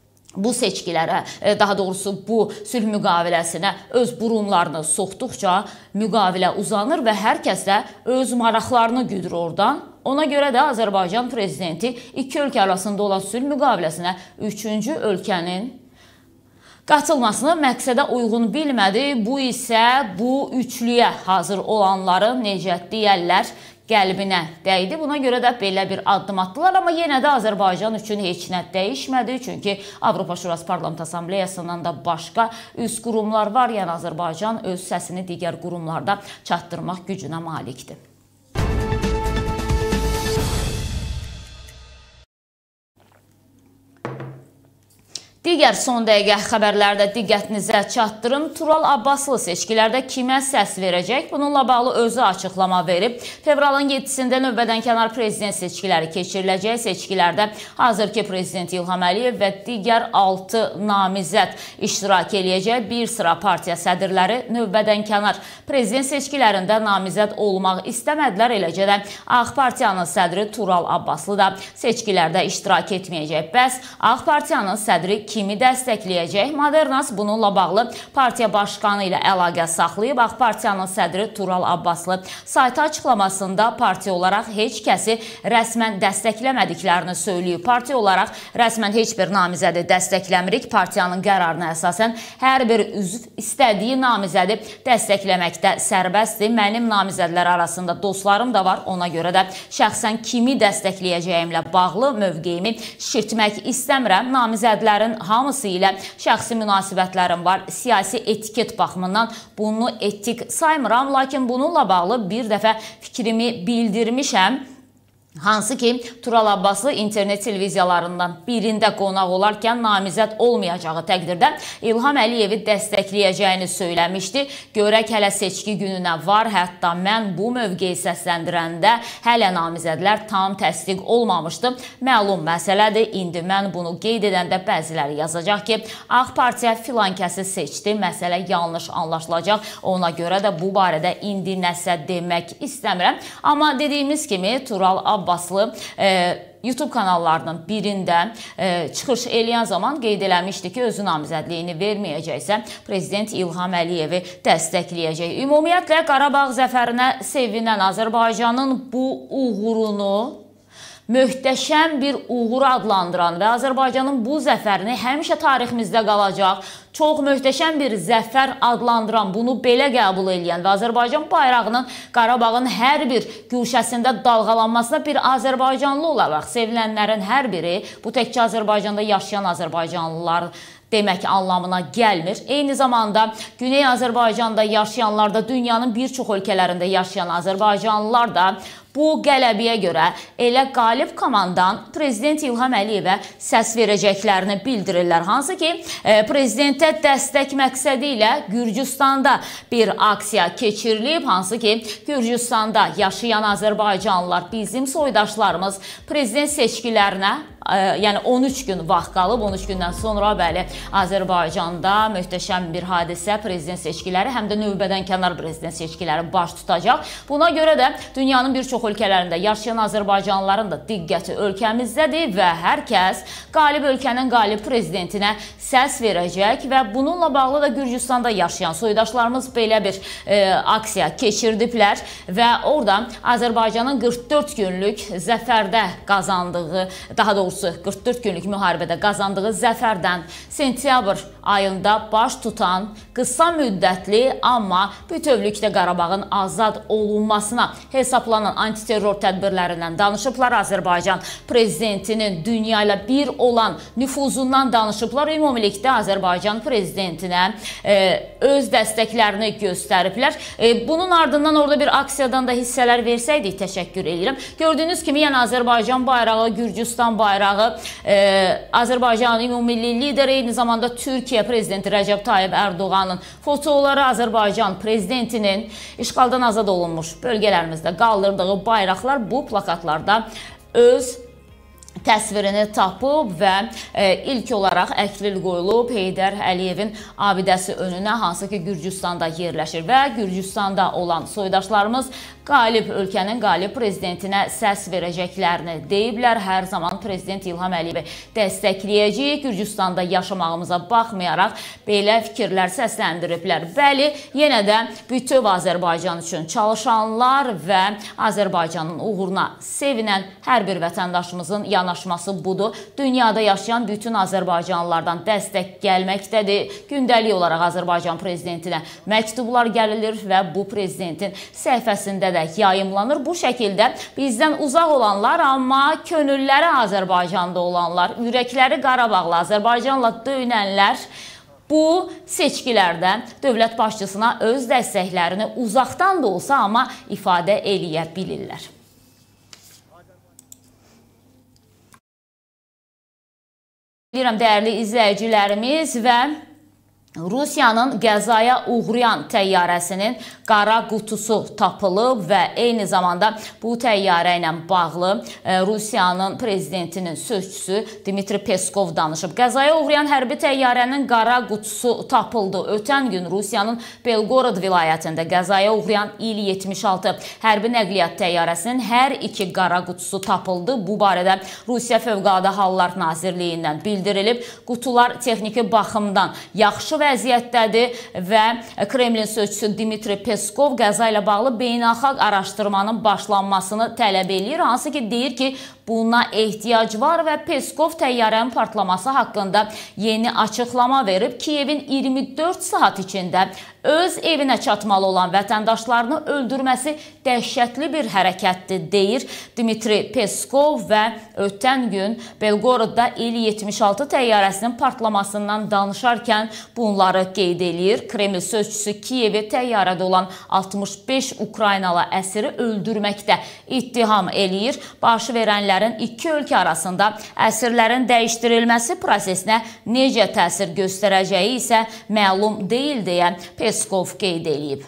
bu seçkilərə, daha doğrusu bu sülh müqaviləsinə öz burunlarını soxduqca müqavilə uzanır və hər kəs də öz maraqlarını güdür oradan. Ona görə də Azərbaycan prezidenti iki ölkə arasında olan sülh müqaviləsinə üçüncü ölkənin qatılmasını məqsədə uyğun bilmədi. Bu isə bu üçlüyə hazır olanların necə deyərlər, qəlbinə dəydi. Buna görə də belə bir addım atdılar. Amma yenə də Azərbaycan üçün heç nə dəyişmədi. Çünki Avropa Şurası Parlament Assambleyasından da başqa üst qurumlar var. Yəni Azərbaycan öz səsini digər qurumlarda çatdırmaq gücünə malikdir. Digər son dəqiqə xəbərlərdə diqqətinizə çatdırım. Tural Abbaslı seçkilərdə kimə səs verəcək? Bununla bağlı özü açıqlama verib. Fevralın yeddisində növbədənkənar prezident seçkiləri keçiriləcək. Seçkilərdə hazırki prezident İlham Əliyev və digər altı namizəd iştirak eləyəcək. Bir sıra partiya sədrləri növbədənkənar prezident seçkilərində namizəd olmaq istəmədilər. Eləcə də Ağ Partiyanın sədri Tural Abbaslı da seçkilərdə iştirak etməyəcək. Bəs Ağ Partiyanın sədri kimi dəstəkləyəcək? Modernas bununla bağlı partiya başqanı ilə əlaqə saxlayıb. Ağ Partiyanın sədri Tural Abbaslı saytı açıqlamasında partiya olaraq heç kəsi rəsmən dəstəkləmədiklərini söyləyib. Partiya olaraq rəsmən heç bir namizədi dəstəkləmirik. Partiyanın qərarına əsasən hər bir üzv istədiyi namizədi dəstəkləməkdə sərbəstdir. Mənim namizədlər arasında dostlarım da var. Ona görə də şəxsən kimi dəstəkləyəcəyimlə bağlı mövqeyimi şişirtmək istəmirəm. Namizədlərin hamısı ilə şəxsi münasibətlərim var. Siyasi etiket baxımından bunu etik saymıram. Lakin bununla bağlı bir dəfə fikrimi bildirmişəm. Hansı ki, Tural Abbaslı internet televiziyalarından birində qonaq olarkən namizəd olmayacağı təqdirdə İlham Əliyevi dəstəkləyəcəyini söyləmişdi. Görək hələ seçki gününə var. Hətta mən bu mövqeyi səsləndirəndə hələ namizədlər tam təsdiq olmamışdı. Məlum məsələdir. İndi mən bunu qeyd edəndə bəziləri yazacaq ki, Ağ Partiya filan kəsi seçdi. Məsələ yanlış anlaşılacaq. Ona görə də bu barədə indi nəsə demək istəmirəm. Amma dediyimiz kimi Tural Abbaslı Abbaslı e, YouTube kanallarının birində e, çıxış eləyən zaman qeyd eləmişdi ki, özü namizədliyini verməyəcəksə, prezident İlham Əliyevi dəstəkləyəcək. Ümumiyyətlə, Qarabağ zəfərinə sevinən Azərbaycanın bu uğurunu möhtəşəm bir uğur adlandıran və Azərbaycanın bu zəfərini həmişə tariximizdə qalacaq, çox möhtəşəm bir zəfər adlandıran, bunu belə qəbul edən və Azərbaycan bayrağının Qarabağın hər bir güşəsində dalğalanmasına bir Azərbaycanlı olaraq sevilənlərin hər biri, bu təkcə Azərbaycanda yaşayan Azərbaycanlılar demək anlamına gəlmir. Eyni zamanda Güney Azərbaycanda yaşayanlar da, dünyanın bir çox ölkələrində yaşayan Azərbaycanlılar da bu qələbiyə görə elə qalib komandan prezident İlham Əliyevə səs verəcəklərini bildirirlər. Hansı ki, prezidentə dəstək məqsədi ilə Gürcüstanda bir aksiya keçirilib. Hansı ki, Gürcüstanda yaşayan Azərbaycanlılar, bizim soydaşlarımız prezident seçkilərinə, yəni on üç gün vaxt qalıb, on üç gündən sonra bəli, Azərbaycanda möhtəşəm bir hadisə, prezident seçkiləri, həm də növbədənkənar prezident seçkiləri baş tutacaq. Buna görə də dünyanın bir çox ölkələrində yaşayan Azərbaycanlıların da diqqəti ölkəmizdədir və hər kəs qalib ölkənin qalib prezidentinə səs verəcək və bununla bağlı da Gürcüstanda yaşayan soydaşlarımız belə bir e, aksiya keçirdiblər və orada Azərbaycanın qırx dörd günlük zəfərdə qazandığı, daha doğrusu qırx dörd günlük müharibədə qazandığı zəfərdən sentyabr ayında baş tutan qısa müddətli, amma bütövlükdə Qarabağın azad olunmasına hesaplanan antiterror tədbirlərindən danışıblar. Azərbaycan prezidentinin dünya ilə bir olan nüfuzundan danışıblar. Ümumilikdə Azərbaycan prezidentinə e, öz dəstəklərini göstəriblər. E, bunun ardından orada bir aksiyadan da hissələr versəydik, təşəkkür edirəm. Gördüyünüz kimi, yəni Azərbaycan bayrağı, Gürcüstan bayrağı, e, Azərbaycanın ümumilli lideri, eyni zamanda Türkiyə prezidenti Rəcəb Tayyib Ərdoğanın fotoları, Azərbaycan prezidentinin işğaldan azad olunmuş bölgələrimizdə qaldırdığı bayraqlar bu plakatlarda öz təsvirini tapıb və e, ilk olaraq əklil qoyulub Heydər Əliyevin abidəsi önünə, hansı ki Gürcüstanda yerləşir və Gürcüstanda olan soydaşlarımız qalib ölkənin qalib prezidentinə səs verəcəklərini deyiblər. Hər zaman prezident İlham Əliyevi dəstəkləyəcəyik. Gürcüstanda yaşamağımıza baxmayaraq belə fikirlər səsləndiriblər. Bəli, yenə də bütöv Azərbaycan üçün çalışanlar və Azərbaycanın uğuruna sevinən hər bir vətəndaşımızın yanaşması budur. Dünyada yaşayan bütün Azərbaycanlılardan dəstək gəlməkdədir. Gündəlik olaraq Azərbaycan prezidentinə məktublar gəlilir və bu prezidentin səhifəsində də yayımlanır. Bu şəkildə bizdən uzaq olanlar, amma könülləri Azərbaycanda olanlar, ürəkləri Qarabağla, Azərbaycanla döyünənlər bu seçkilərdə dövlət başçısına öz dəstəklərini uzaqdan da olsa amma ifadə eləyə bilirlər. Bilirəm, dəyərli izləyicilərimiz, və Rusiyanın Qəzaya uğrayan təyyarəsinin qara qutusu tapılıb və eyni zamanda bu təyyarə ilə bağlı Rusiyanın prezidentinin sözçüsü Dmitri Peskov danışıb. Qəzaya uğrayan hərbi təyyarənin qara qutusu tapıldı. Ötən gün Rusiyanın Belgorod vilayətində Qəzaya uğrayan İl yetmiş altı hərbi nəqliyyat təyyarəsinin hər iki qara qutusu tapıldı. Bu barədə Rusiya Fövqəladə Hallar Nazirliyindən bildirilib. Qutular texniki baxımdan yaxşı vəziyyətdədir və Kremlin sözçüsü Dmitri Peskov Qəza ilə bağlı beynəlxalq araşdırmanın başlanmasını tələb edir. Hansı ki, deyir ki, buna ehtiyac var və Peskov təyyarənin partlaması haqqında yeni açıqlama verib. Kiyevin iyirmi dörd saat içində öz evinə çatmalı olan vətəndaşlarını öldürməsi dəhşətli bir hərəkətdir, deyir Dmitri Peskov və ötən gün Belgorodda İl yetmiş altı təyyarəsinin partlamasından danışarkən bunları qeyd edir. Kreml sözçüsü Kiyevi təyyarədə olan altmış beş Ukraynalı əsiri öldürməkdə ittiham eləyir. Başı verənlərin iki ölkə arasında əsirlərin dəyişdirilməsi prosesinə necə təsir göstərəcəyi isə məlum deyil deyə Peskov qeyd eləyib.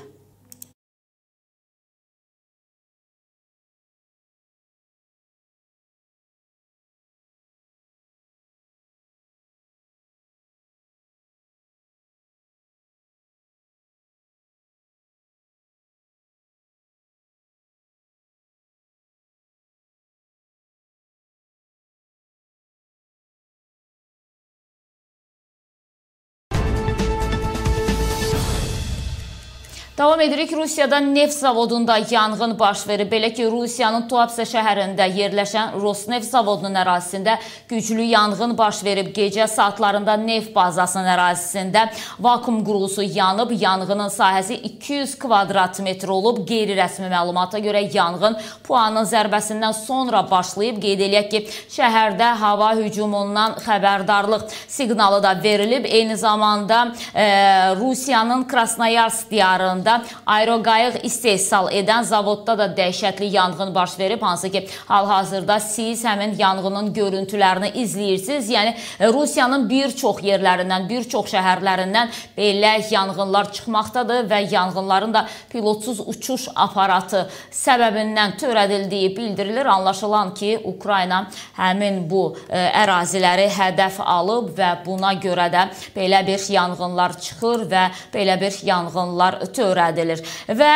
Davam edirik. Rusiyada neft zavodunda yanğın baş verib. Belə ki, Rusiyanın Tuapse şəhərində yerləşən Rosneft zavodunun ərazisində güclü yanğın baş verib. Gecə saatlarında neft bazasının ərazisində vakum qurğusu yanıb. Yanğının sahəsi iki yüz kvadrat metr olub. Qeyri-rəsmi məlumata görə yanğın puanın zərbəsindən sonra başlayıb. Qeyd eləyək ki, şəhərdə hava hücumundan xəbərdarlıq siqnalı da verilib. Eyni zamanda e, Rusiyanın Krasnoyarsk diyarında aeroqayıq istehsal edən zavodda da dəhşətli yanğın baş verib. Hansı ki, hal-hazırda siz həmin yanğının görüntülərini izləyirsiniz. Yəni, Rusiyanın bir çox yerlərindən, bir çox şəhərlərindən belə yanğınlar çıxmaqdadır və yanğınların da pilotsuz uçuş aparatı səbəbindən törədildiyi bildirilir. Anlaşılan ki, Ukrayna həmin bu ə, əraziləri hədəf alıb və buna görə də belə bir yanğınlar çıxır və belə bir yanğınlar törədilir. edilir. Və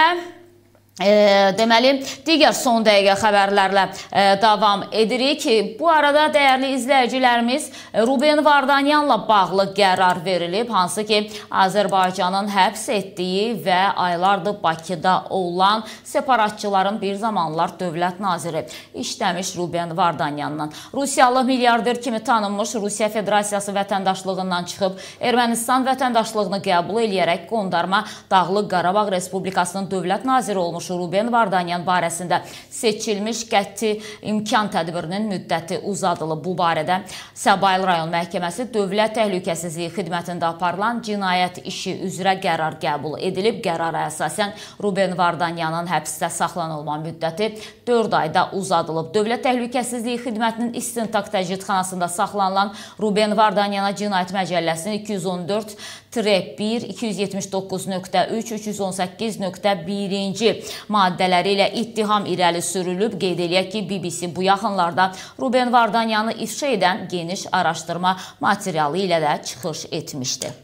E, deməli, digər son dəqiqə xəbərlərlə e, davam edirik ki, bu arada dəyərli izləyicilərimiz Ruben Vardanyanla bağlı qərar verilib. Hansı ki, Azərbaycanın həbs etdiyi və aylardır Bakıda olan separatçıların bir zamanlar dövlət naziri işləmiş Ruben Vardanyanla. Rusiyalı milyarder kimi tanınmış, Rusiya Federasiyası vətəndaşlığından çıxıb, Ermənistan vətəndaşlığını qəbul eləyərək qondarma Dağlıq Qarabağ Respublikasının dövlət naziri olmuş Ruben Vardanyan barəsində seçilmiş qəti imkan tədbirinin müddəti uzadılıb. Bu barədə Səbail rayon məhkəməsi Dövlət Təhlükəsizliyi xidmətində aparılan cinayət işi üzrə qərar qəbul edilib. Qərara əsasən Ruben Vardanyanın həbsdə saxlanılma müddəti dörd ayda uzadılıb. Dövlət Təhlükəsizliyi xidmətinin istintaq təcridxanasında saxlanılan Ruben Vardanyana cinayət məcəlləsinin iki yüz on dörd bir, iki yüz yetmiş doqquz nöqtə üç, üç yüz on səkkiz nöqtə birinci maddələri ilə ittiham irəli sürülüb. Qeyd eləyək ki, B B C bu yaxınlarda Ruben Vardanyanı ifşa edən geniş araşdırma materialı ilə də çıxış etmişdi.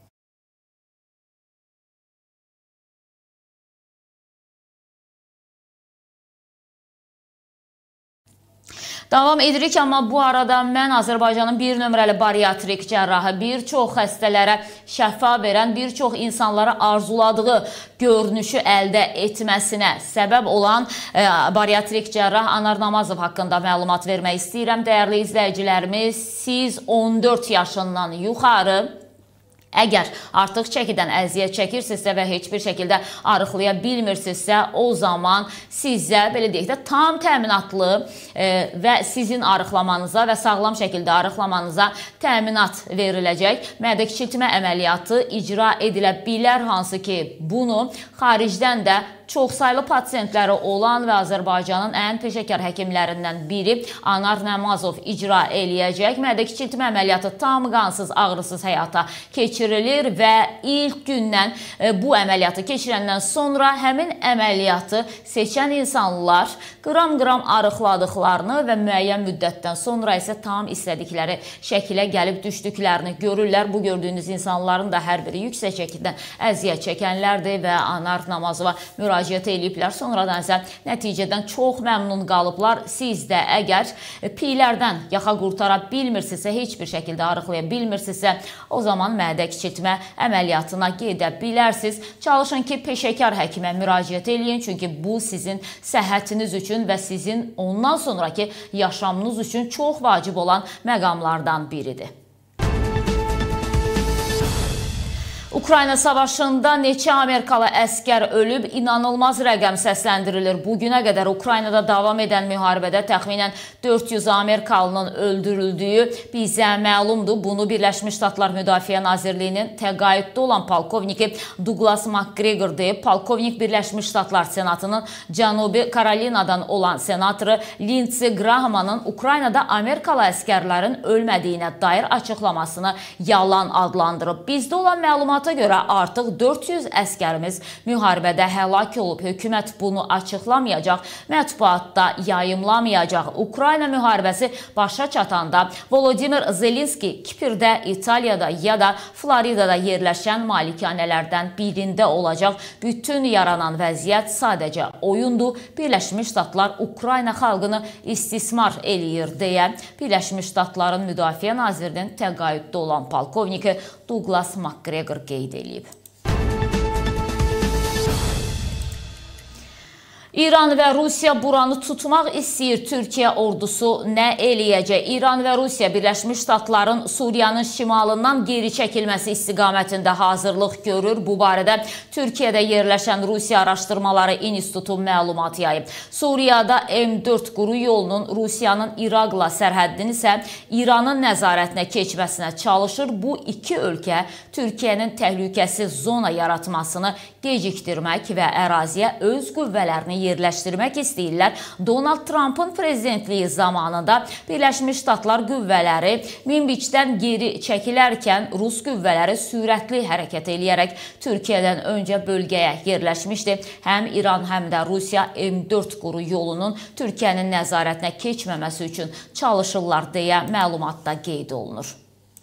Davam edirik, amma bu arada mən Azərbaycanın bir nömrəli bariatrik cərrahı, bir çox xəstələrə şəfa verən, bir çox insanlara arzuladığı görünüşü əldə etməsinə səbəb olan e, bariatrik cərrah Anar Namazov haqqında məlumat vermək istəyirəm. Dəyərli izləyicilərimiz, siz on dörd yaşından yuxarı əgər artıq çəkidən əziyyət çəkirsinizsə və heç bir şəkildə arıqlaya bilmirsinizsə, o zaman sizə, belə deyək də, tam təminatlı e, və sizin arıqlamanıza və sağlam şəkildə arıqlamanıza təminat veriləcək. Mədə kiçiltmə əməliyyatı icra edilə bilər, hansı ki, bunu xaricdən də çoxsaylı pasiyentləri olan və Azərbaycanın ən peşəkar həkimlərindən biri Anar Namazov icra eləyəcək. Mədə kiçiltmə əməliyyatı tam qansız, ağrısız həyata keçirilir və ilk gündən bu əməliyyatı keçirəndən sonra həmin əməliyyatı seçən insanlar qram-qram arıqladıqlarını və müəyyən müddətdən sonra isə tam istədikləri şəkilə gəlib düşdüklərini görürlər. Bu gördüyünüz insanların da hər biri yüksək şəkildə əziyyət çəkənlərdir və Anar Namazova müraciət ediblər. Sonradan isə nəticədən çox məmnun qalıblar. Siz də əgər piylərdən yaxa qurtara bilmirsinizsə, heç bir şəkildə arıqlaya bilmirsinizsə, o zaman mədə kiçiltmə əməliyyatına gedə bilərsiniz. Çalışın ki, peşəkar həkimə müraciət edin, çünki bu sizin səhhətiniz üçün və sizin ondan sonraki yaşamınız üçün çox vacib olan məqamlardan biridir. Ukrayna savaşında neçə Amerikalı əskər ölüb, inanılmaz rəqəm səsləndirilir. Bugünə qədər Ukraynada davam edən müharibədə təxminən dörd yüz Amerikalının öldürüldüyü bizə məlumdur. Bunu Birləşmiş Ştatlar Müdafiə Nazirliyinin təqaüddə olan polkovniki Douglas McGregor deyib. Polkovnik Birləşmiş Ştatlar Senatının Cənubi Karolinadan olan senatoru Lindsey Graham'ın Ukraynada Amerikalı əskərlərin ölmədiyinə dair açıqlamasını yalan adlandırıb. Bizdə olan məlumat görə artıq dörd yüz əskərimiz müharibədə həlak olub. Hökumət bunu açıqlamayacaq, mətbuatda yayımlamayacaq. Ukrayna müharibəsi başa çatanda Volodimir Zelenski Kipirdə, İtaliyada ya da Floridada yerləşən malikanələrdən birində olacaq. Bütün yaranan vəziyyət sadəcə oyundur. Birləşmiş Ştatlar Ukrayna xalqını istismar eləyir deyə Birləşmiş Ştatların Müdafiə Nazirinin təqaüddə olan polkovniki Douglas McGregor qeyd edib. İran və Rusiya buranı tutmaq istəyir. Türkiyə ordusu nə eləyəcək? İran və Rusiya Birləşmiş Ştatların Suriyanın şimalından geri çəkilməsi istiqamətində hazırlıq görür. Bu barədə Türkiyədə yerləşən Rusiya Araşdırmaları İnstitutu məlumat yayıb. Suriyada M dörd quru yolunun Rusiyanın İraqla sərhəddini isə İranın nəzarətinə keçməsinə çalışır. Bu iki ölkə Türkiyənin təhlükəsiz zona yaratmasını gecikdirmək və əraziyə öz qüvvələrini yerləşdirmək istəyirlər. Donald Trump'ın prezidentliyi zamanında Birləşmiş Ştatlar qüvvələri Minbiçdən geri çəkilərkən Rus qüvvələri sürətli hərəkət eləyərək Türkiyədən öncə bölgəyə yerləşmişdi. Həm İran, həm də Rusiya M dörd quru yolunun Türkiyənin nəzarətinə keçməməsi üçün çalışırlar deyə məlumatda qeyd olunur.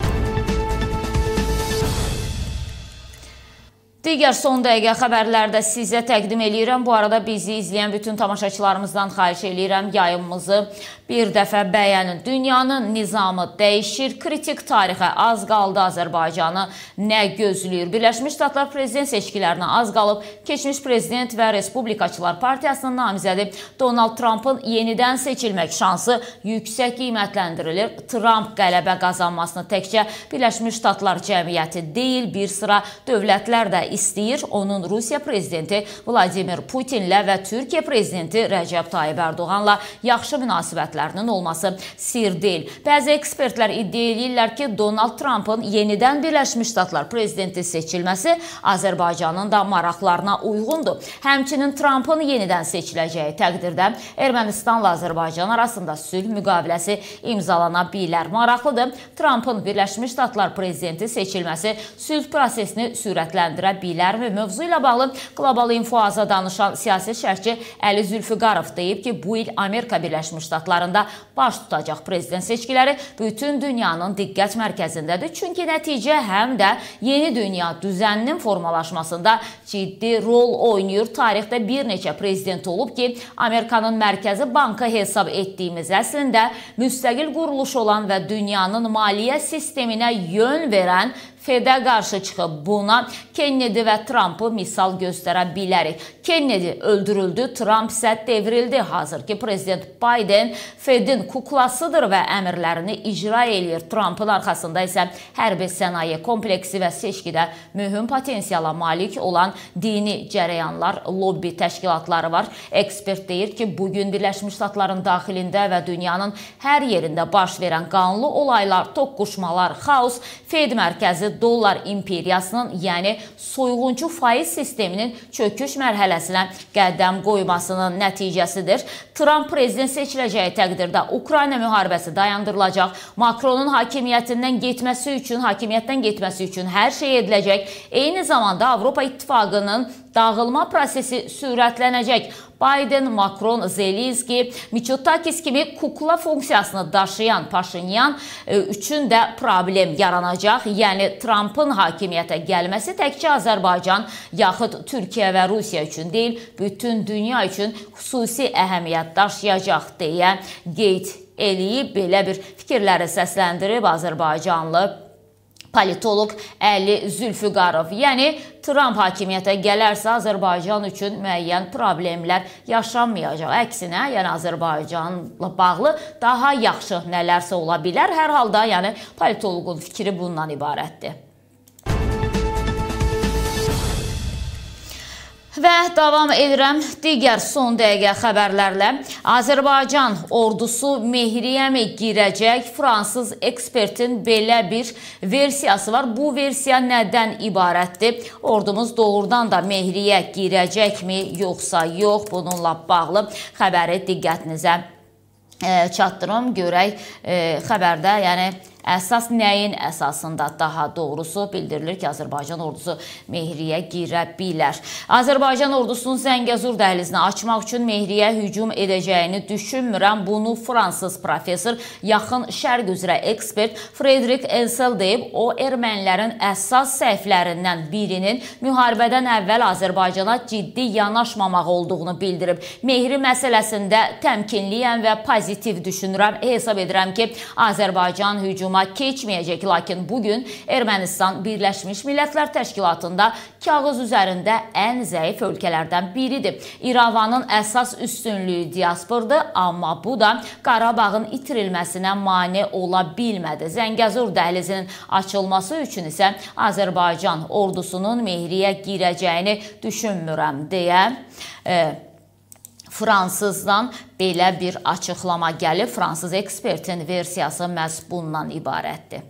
Digər son dəqiqə xəbərlərdə sizə təqdim eləyirəm. Bu arada bizi izləyən bütün tamaşaçılarımızdan xahiş eləyirəm, yayımımızı bir dəfə bəyənin. Dünyanın nizamı dəyişir, kritik tarixə az qaldı. Azərbaycanı nə gözləyir? Birləşmiş Ştatlar prezident seçkilərinə az qalıb. Keçmiş prezident və Respublikaçılar Partiyasının namizədi Donald Trump'ın yenidən seçilmək şansı yüksək qiymətləndirilir. Trump qələbə qazanmasını təkcə Birləşmiş Ştatlar cəmiyyəti deyil, bir sıra dövlətlər də istəyir. Onun Rusiya prezidenti Vladimir Putinlə və Türkiyə prezidenti Rəcəb Tayyib Ərdoğanla yaxşı münasibətlərinin olması sir deyil. Bəzi ekspertlər iddia edirlər ki, Donald Trump'ın yenidən Birləşmiş Ştatlar prezidenti seçilməsi Azərbaycanın da maraqlarına uyğundur. Həmçinin Trump'ın yenidən seçiləcəyi təqdirdə Ermənistanla Azərbaycan arasında sülh müqaviləsi imzalana bilər. Maraqlıdır, Trump'ın Birləşmiş Ştatlar prezidenti seçilməsi sülh prosesini sürətləndirə bilərmi? Mövzu ilə bağlı Qlobal Info-aza danışan siyasi şərhçi Əli Zülfüqarov deyib ki, bu il Amerika Birləşmiş Ştatlarında baş tutacaq prezident seçkiləri bütün dünyanın diqqət mərkəzindədir. Çünki nəticə həm də yeni dünya düzəninin formalaşmasında ciddi rol oynayır. Tarixdə bir neçə prezident olub ki, Amerikanın mərkəzi banka hesab etdiyimiz əslində müstəqil quruluş olan və dünyanın maliyyə sisteminə yön verən Fedə qarşı çıxıb. Buna Kennedy və Trump'ı misal göstərə bilərik. Kennedy öldürüldü, Trump isə devrildi. Hazırki prezident Biden Fedin kuklasıdır və əmrlərini icra eləyir. Trump'ın arxasında isə hərbi sənaye kompleksi və seçkidə mühüm potensiala malik olan dini cərəyanlar, lobbi təşkilatları var. Ekspert deyir ki, bugün Birləşmiş Ştatların daxilində və dünyanın hər yerində baş verən qanlı olaylar, toqquşmalar, xaos Fed mərkəzi dollar imperiyasının, yəni soyğunçu faiz sisteminin çöküş mərhələsinə qədəm qoymasının nəticəsidir. Trump prezident seçiləcəyi təqdirdə Ukrayna müharibəsi dayandırılacaq. Makronun hakimiyyətindən getməsi üçün, hakimiyyətdən getməsi üçün hər şey ediləcək. Eyni zamanda Avropa İttifaqının dağılma prosesi sürətlənəcək. Biden, Macron, Zelenski, Mitsotakis kimi kukla funksiyasını daşıyan Paşinyan üçün də problem yaranacaq. Yəni Trumpın hakimiyyətə gəlməsi təkcə Azərbaycan, yaxud Türkiyə və Rusiya üçün deyil, bütün dünya üçün xüsusi əhəmiyyət daşıyacaq deyə qeyd eləyib, belə bir fikirləri səsləndirib Azərbaycanlı politoloq Əli Zülfüqarov. Yəni Trump hakimiyyətə gələrsə Azərbaycan üçün müəyyən problemlər yaşanmayacaq. Əksinə, yəni Azərbaycanla bağlı daha yaxşı nələrsə ola bilər. Hər halda, yəni politoloqun fikri bundan ibarətdir. Və davam edirəm digər son dəqiqə xəbərlərlə. Azərbaycan ordusu Mehriyəmi girəcək? Fransız ekspertin belə bir versiyası var. Bu versiya nədən ibarətdir? Ordumuz doğrudan da Mehriyə girəcəkmi, yoxsa yox? Bununla bağlı xəbəri diqqətinizə çatdırım. Görək xəbərdə, yəni əsas nəyin əsasında, daha doğrusu bildirilir ki, Azərbaycan ordusu Mehriyə girə bilər. Azərbaycan ordusunun Zəngəzur dəhlizini açmaq üçün Mehriyə hücum edəcəyini düşünmürəm. Bunu fransız professor, yaxın şərq üzrə ekspert Fredrik Ensel deyib. O, ermənilərin əsas səhvlərindən birinin müharibədən əvvəl Azərbaycana ciddi yanaşmamaq olduğunu bildirib. Mehri məsələsində təmkinliyəm və pozitiv düşünürəm. Hesab edirəm ki, Azərbaycan hücuma keçməyəcək, lakin bugün Ermənistan Birləşmiş Millətlər Təşkilatında kağız üzərində ən zəif ölkələrdən biridir. İrəvanın əsas üstünlüyü diaspordur, amma bu da Qarabağın itirilməsinə mane ola bilmədi. Zəngəzur dəhlizinin açılması üçün isə Azərbaycan ordusunun Mehriyə girəcəyini düşünmürəm deyə e, Fransızdan belə bir açıqlama gəlib. Fransız ekspertin versiyası məhz bundan ibarətdir.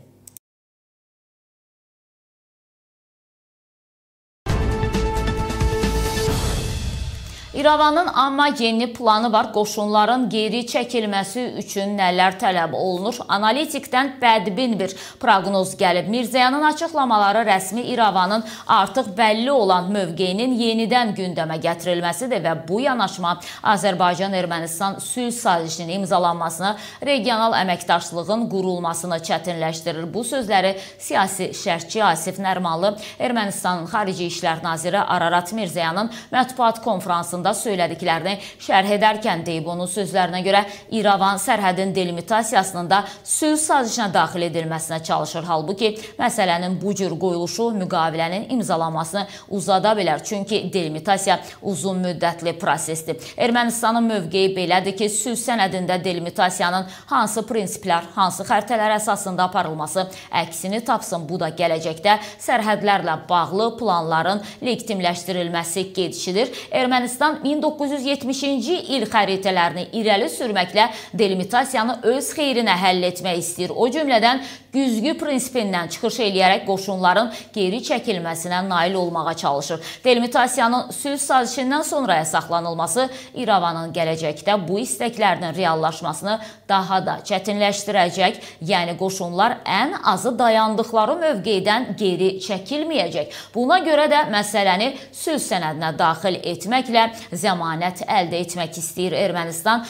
İrəvanın amma yeni planı var. Qoşunların geri çəkilməsi üçün nələr tələb olunur? Analitikdən bədbin bir proqnoz gəlib. Mirzəyanın açıqlamaları rəsmi İrəvanın artıq bəlli olan mövqeyinin yenidən gündəmə gətirilməsidir və bu yanaşma Azərbaycan-Ermənistan sülh sazişinin imzalanmasını, regional əməkdaşlığın qurulmasını çətinləşdirir. Bu sözləri siyasi şərhçi Asif Nərmanlı Ermənistanın Xarici İşlər Naziri Ararat Mirzəyanın mətbuat konfransında söylədiklərini şərh edərkən deyib. Onun sözlərinə görə İrəvan sərhədin delimitasiyasının da sülh sazişinə daxil edilməsinə çalışır. Halbuki məsələnin bu cür qoyuluşu müqavilənin imzalanmasını uzada bilər. Çünki delimitasiya uzun müddətli prosesdir. Ermənistanın mövqeyi belədir ki, sülh sənədində delimitasiyanın hansı prinsiplər, hansı xəritələr əsasında aparılması əksini tapsın. Bu da gələcəkdə sərhədlərlə bağlı planların legitimləşdirilməsi gedişidir. Ermənistan min doqquz yüz yetmişinci il xəritələrini irəli sürməklə delimitasiyanı öz xeyrinə həll etmək istəyir. O cümlədən güzgü prinsipindən çıxış eləyərək qoşunların geri çəkilməsinə nail olmağa çalışır. Delimitasiyanın sülh sazişindən sonraya saxlanılması İrəvanın gələcəkdə bu istəklərinin reallaşmasını daha da çətinləşdirəcək. Yəni qoşunlar ən azı dayandıqları mövqeydən geri çəkilməyəcək. Buna görə də məsələni sülh sənədinə daxil etməklə zəmanət əldə etmək istəyir Ermənistan.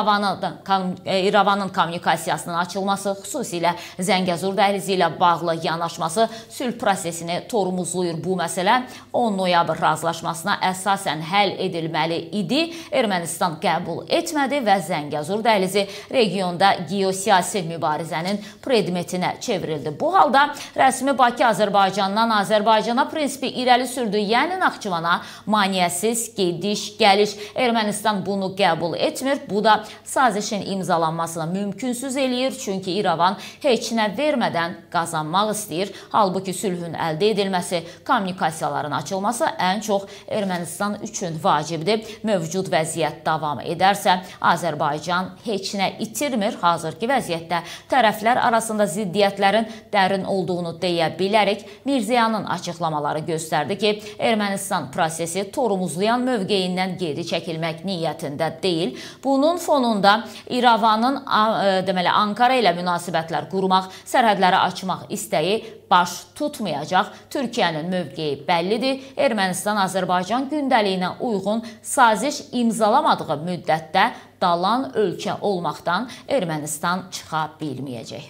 İrəvanın kommunikasiyasının açılması, xüsusilə Zəngəzur dəhlizi ilə bağlı yanaşması sülh prosesini tormozlayır. Bu məsələ on noyabr razılaşmasına əsasən həll edilməli idi. Ermənistan qəbul etmədi və Zəngəzur dəhlizi regionda geosiyasi mübarizənin predmetinə çevrildi. Bu halda rəsmi Bakı Azərbaycandan Azərbaycana prinsipi irəli sürdü. Yəni Naxçıvana maneəsiz gediş gediş-gəliş. Ermənistan bunu qəbul etmir. Bu da sazişin imzalanmasını mümkünsüz eləyir. Çünki İrəvan heç nə vermədən qazanmaq istəyir. Halbuki sülhün əldə edilməsi, kommunikasiyaların açılması ən çox Ermənistan üçün vacibdir. Mövcud vəziyyət davam edərsə, Azərbaycan heç nə itirmir. Hazırki vəziyyətdə tərəflər arasında ziddiyyətlərin dərin olduğunu deyə bilərək Mirziyanın açıqlamaları göstərdi ki, Ermənistan prosesi torumuzlayan mövqeyindən geri çəkilmək niyyətində deyil. Bunun fonunda İrəvanın deməli Ankara ilə münasibətlər qurmaq, sərhədləri açmaq istəyi baş tutmayacaq. Türkiyənin mövqeyi bəllidir. Ermənistan Azərbaycan gündəliyinə uyğun saziş imzalamadığı müddətdə dalan ölkə olmaqdan Ermənistan çıxa bilməyəcək.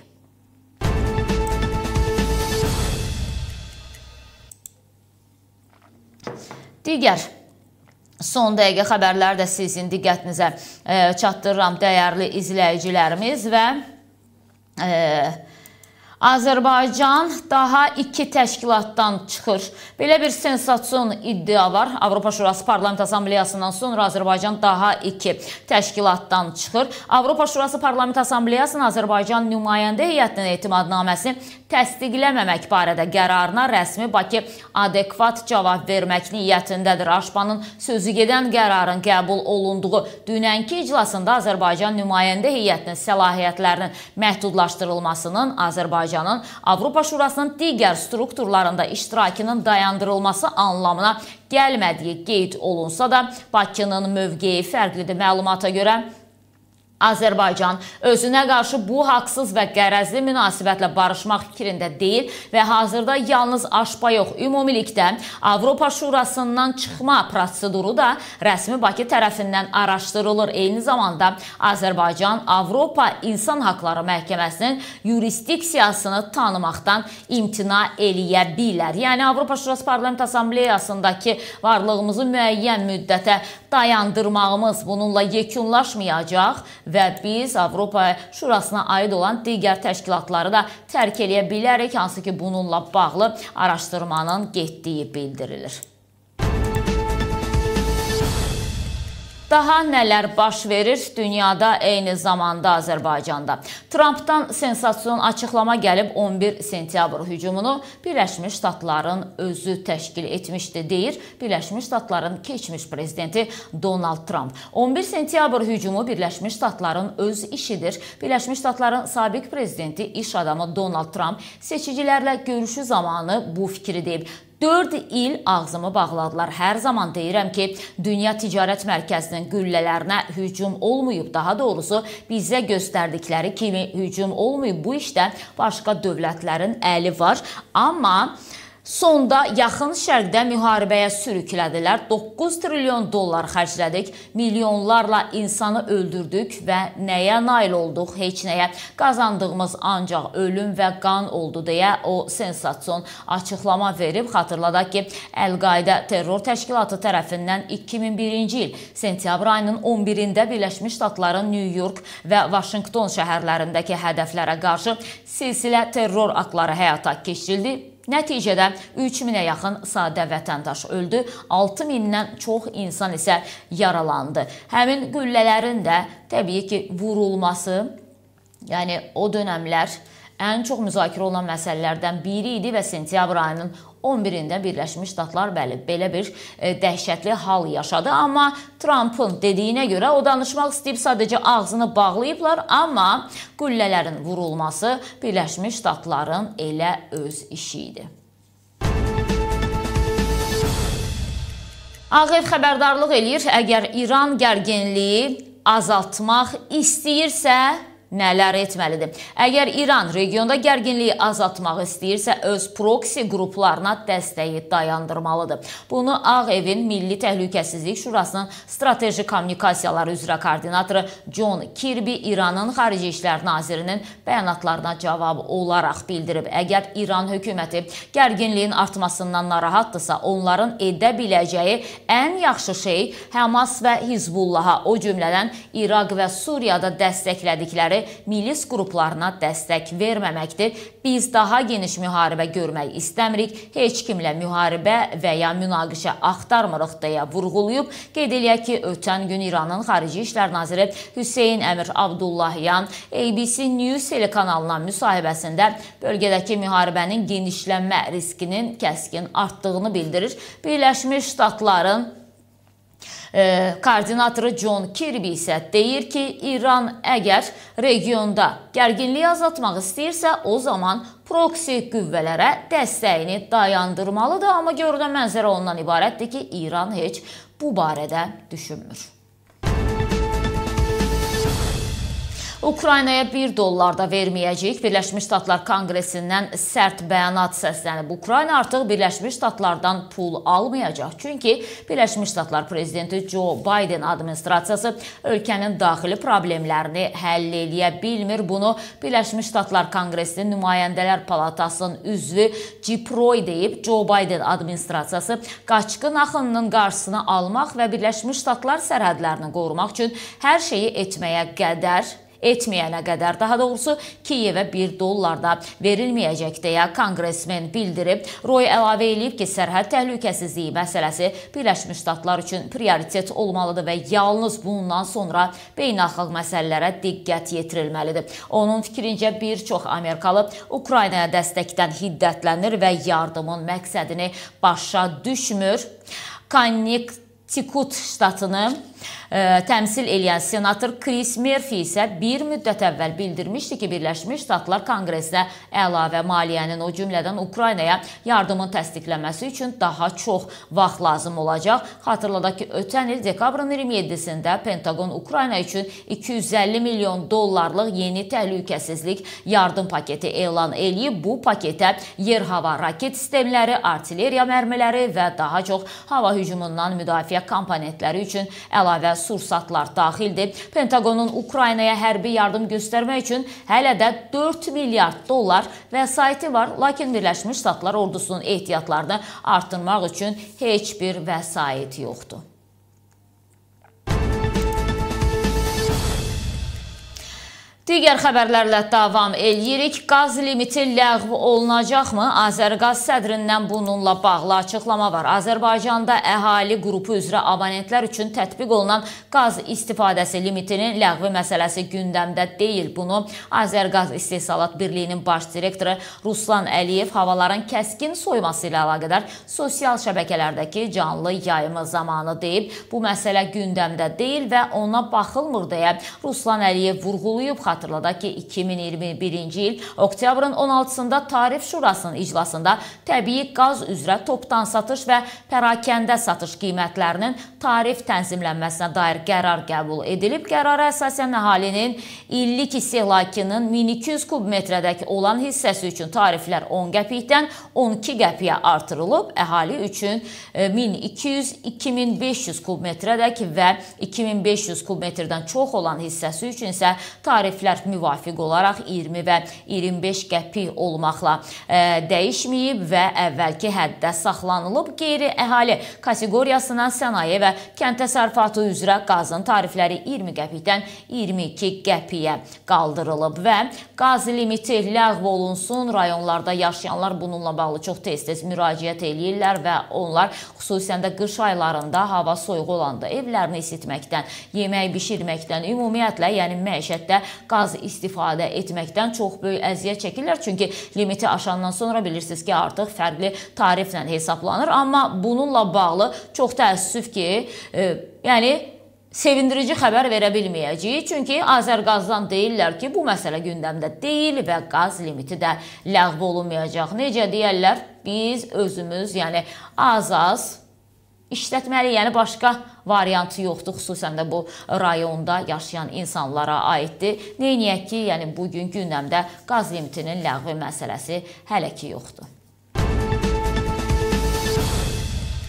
Digər son dəqiqə xəbərlər də sizin diqqətinizə çatdırıram dəyərli izləyicilərimiz və e, Azərbaycan daha iki təşkilatdan çıxır. Belə bir sensasyon iddia var. Avropa Şurası Parlament Assambleyasından sonra Azərbaycan daha iki təşkilatdan çıxır. Avropa Şurası Parlament Assambleyasının Azərbaycan nümayəndə heyətinin etimadnaməsini təsdiqləməmək barədə qərarına rəsmi Bakı adekvat cavab vermək niyyətindədir. Aşpanın sözü gedən qərarın qəbul olunduğu dünənki iclasında Azərbaycan nümayəndə heyətinin səlahiyyətlərinin məhdudlaşdırılmasının Azərbaycan Avropa Şurasının digər strukturlarında iştirakının dayandırılması anlamına gəlmədiyi qeyd olunsa da, Bakının mövqeyi fərqlidir. Məlumata görə Azərbaycan özünə qarşı bu haqsız və qərəzli münasibətlə barışmaq fikrində deyil və hazırda yalnız Aşpa yox, ümumilikdə Avropa Şurasından çıxma proseduru da rəsmi Bakı tərəfindən araşdırılır. Eyni zamanda Azərbaycan Avropa İnsan Haqları Məhkəməsinin yurisdiksiyasını tanımaqdan imtina eləyə bilər. Yəni Avropa Şurası Parlament Assambleyasındakı varlığımızı müəyyən müddətə dayandırmağımız bununla yekunlaşmayacaq və biz Avropa Şurasına aid olan digər təşkilatları da tərk eləyə bilərik, hansı ki bununla bağlı araşdırmanın getdiyi bildirilir. Daha nələr baş verir dünyada, eyni zamanda Azərbaycanda? Trumpdan sensasyon açıqlama gəlib on bir sentyabr hücumunu Birləşmiş Ştatların özü təşkil etmişdi, deyir Birləşmiş Ştatların keçmiş prezidenti Donald Trump. on bir sentyabr hücumu Birləşmiş Ştatların öz işidir. Birləşmiş Ştatların sabiq prezidenti, iş adamı Donald Trump seçicilərlə görüşü zamanı bu fikri deyib. dörd il ağzımı bağladılar. Hər zaman deyirəm ki, Dünya Ticarət Mərkəzinin güllələrinə hücum olmayıb. Daha doğrusu bizə göstərdikləri kimi hücum olmayıb. Bu işdə başqa dövlətlərin əli var. Amma sonda yaxın şərqdə müharibəyə sürüklədilər. doqquz trilyon dollar xərclədik, milyonlarla insanı öldürdük və nəyə nail olduq? Heç nəyə. Qazandığımız ancaq ölüm və qan oldu deyə o sensasyon açıqlama verib. Xatırladaq ki, Əl-Qaidə terror təşkilatı tərəfindən iki min birinci il sentyabr ayının on birində Birləşmiş Ştatların New York və Vaşinqton şəhərlərindəki hədəflərə qarşı silsilə terror aktları həyata keçirildi. Nəticədə üç minə yaxın sadə vətəndaş öldü, altı mindən çox insan isə yaralandı. Həmin güllələrin də təbii ki vurulması, yəni o dönəmlər ən çox müzakirə olunan məsələlərdən biri idi və sentyabr ayının on birində Birləşmiş Ştatlar bəli, belə bir e, dəhşətli hal yaşadı. Amma Trump'ın dediyinə görə o danışmaq istəyib sadəcə ağzını bağlayıblar, amma güllələrin vurulması Birləşmiş Ştatların elə öz işi idi. Ağ Ev xəbərdarlıq eləyir, əgər İran gərginliyi azaltmaq istəyirsə, nələr etməlidir? Əgər İran regionda gərginliyi azaltmaq istəyirsə, öz proksi qruplarına dəstəyi dayandırmalıdır. Bunu Ağ Evin Milli Təhlükəsizlik Şurasının strateji kommunikasiyaları üzrə koordinatoru John Kirby İranın Xarici İşlər Nazirinin bəyanatlarına cavab olaraq bildirib. Əgər İran hökuməti gərginliyin artmasından narahatdırsa, onların edə biləcəyi ən yaxşı şey Həmas və Hizbullaha, o cümlədən İraq və Suriyada dəstəklədikləri milis qruplarına dəstək verməməkdir. Biz daha geniş müharibə görmək istəmirik, heç kimlə müharibə və ya münaqişə axtarmırıq deyə vurğulayıb. Qeyd eləyək ki, ötən gün İranın Xarici İşlər Naziri Hüseyn Əmir Abdullahyan A B C News telekanalına müsahibəsində bölgədəki müharibənin genişlənmə riskinin kəskin artdığını bildirir. Birləşmiş Ştatların E, koordinatoru John Kirby isə deyir ki, İran əgər regionda gərginliyi azaltmaq istəyirsə, o zaman proksi qüvvələrə dəstəyini dayandırmalıdır. Amma görünən mənzərə ondan ibarətdir ki, İran heç bu barədə düşünmür. Ukraynaya bir dollar da verməyəcək. Birləşmiş Ştatlar Konqresindən sərt bəyanat səslənib. Ukrayna artıq Birləşmiş Ştatlardan pul almayacaq. Çünki Birləşmiş Ştatlar prezidenti Joe Biden administrasiyası ölkənin daxili problemlərini həll eləyə bilmir. Bunu Birləşmiş Ştatlar Konqresinin Nümayəndələr Palatasının üzvü Chip Roy deyib. Joe Biden administrasiyası qaçqın axınının qarşısını almaq və Birləşmiş Ştatlar sərhədlərini qorumaq üçün hər şeyi etməyə qədər etməyənə qədər, daha doğrusu Kiyevə bir dollar da verilməyəcək deyə konqresmen bildirib. Roy əlavə edib ki, sərhəd təhlükəsizliyi məsələsi Birləşmiş Ştatlar üçün prioritet olmalıdır və yalnız bundan sonra beynəlxalq məsələlərə diqqət yetirilməlidir. Onun fikrincə bir çox Amerikalı Ukraynaya dəstəkdən hiddətlənir və yardımın məqsədini başa düşmür. Connecticut ştatını Ə, təmsil eləyən senator Chris Murphy isə bir müddət əvvəl bildirmişdi ki, Birləşmiş Ştatlar Konqresinə əlavə maliyyənin, o cümlədən Ukraynaya yardımın təsdiqlənməsi üçün daha çox vaxt lazım olacaq. Xatırladaq ki, ötən il dekabrın iyirmi yeddisində Pentagon Ukrayna üçün iki yüz əlli milyon dollarlıq yeni təhlükəsizlik yardım paketi elan eləyib. Bu paketə yer-hava raket sistemləri, artilleriya mərmiləri və daha çox hava hücumundan müdafiə komponentləri üçün əlavə sursatlar daxildir. Pentagonun Ukraynaya hərbi yardım göstərmək üçün hələ də dörd milyard dollar vəsaiti var, lakin Birləşmiş Ştatlar ordusunun ehtiyatlarını artırmaq üçün heç bir vəsait yoxdur. Digər xəbərlərlə davam eləyirik. Qaz limiti ləğv olunacaqmı? Azərqaz sədrindən bununla bağlı açıqlama var. Azərbaycanda əhali qrupu üzrə abonentlər üçün tətbiq olunan qaz istifadəsi limitinin ləğvi məsələsi gündəmdə deyil. Bunu Azərqaz İstehsalat Birliyinin baş direktoru Ruslan Əliyev havaların kəskin soyması ilə əlaqədar sosial şəbəkələrdəki canlı yayımı zamanı deyib. Bu məsələ gündəmdə deyil və ona baxılmır deyə Ruslan Əliyev vurğulayıb. Xatırladaq ki, iki min iyirmi birinci il oktyabrın on altısında Tarif Şurasının iclasında təbii qaz üzrə topdan satış və pərakəndə satış qiymətlərinin tarif tənzimlənməsinə dair qərar qəbul edilib. Qərara əsasən əhalinin illik istehlakının min iki yüz kub metrədəki olan hissəsi üçün tariflər on qəpikdən on iki qəpiyə artırılıb. Əhali üçün min iki yüz - iki min beş yüz kub metrədəki və iki min beş yüz kub metrdən çox olan hissəsi üçün isə tariflər müvafiq olaraq iyirmi və iyirmi beş qəpik olmaqla e, dəyişməyib və əvvəlki həddə saxlanılıb. Qeyri-əhali kateqoriyasından sənaye və kənd təsərrüfatı üzrə qazın tarifləri iyirmi qəpikdən iyirmi iki qəpiyə qaldırılıb və qaz limiti ləğv olunsun. Rayonlarda yaşayanlar bununla bağlı çox tez-tez müraciət eləyirlər və onlar xüsusən də qış aylarında hava soyuq olanda evlərini isitməkdən, yemək bişirməkdən, ümumiyyətlə, yəni məişətdə qaz istifadə etməkdən çox böyük əziyyət çəkirlər. Çünki limiti aşandan sonra bilirsiniz ki, artıq fərqli tariflə hesablanır. Amma bununla bağlı çox təəssüf ki, e, yəni sevindirici xəbər verə bilməyəcəyik. Çünki Azərqazdan deyirlər ki, bu məsələ gündəmdə deyil və qaz limiti də ləğv olunmayacaq. Necə deyərlər? Biz özümüz, yəni az-az işlətməli, yəni başqa variantı yoxdur, xüsusən də bu rayonda yaşayan insanlara aiddir. Neyniyək ki, yəni bugün gündəmdə qaz limitinin ləğvi məsələsi hələ ki yoxdur.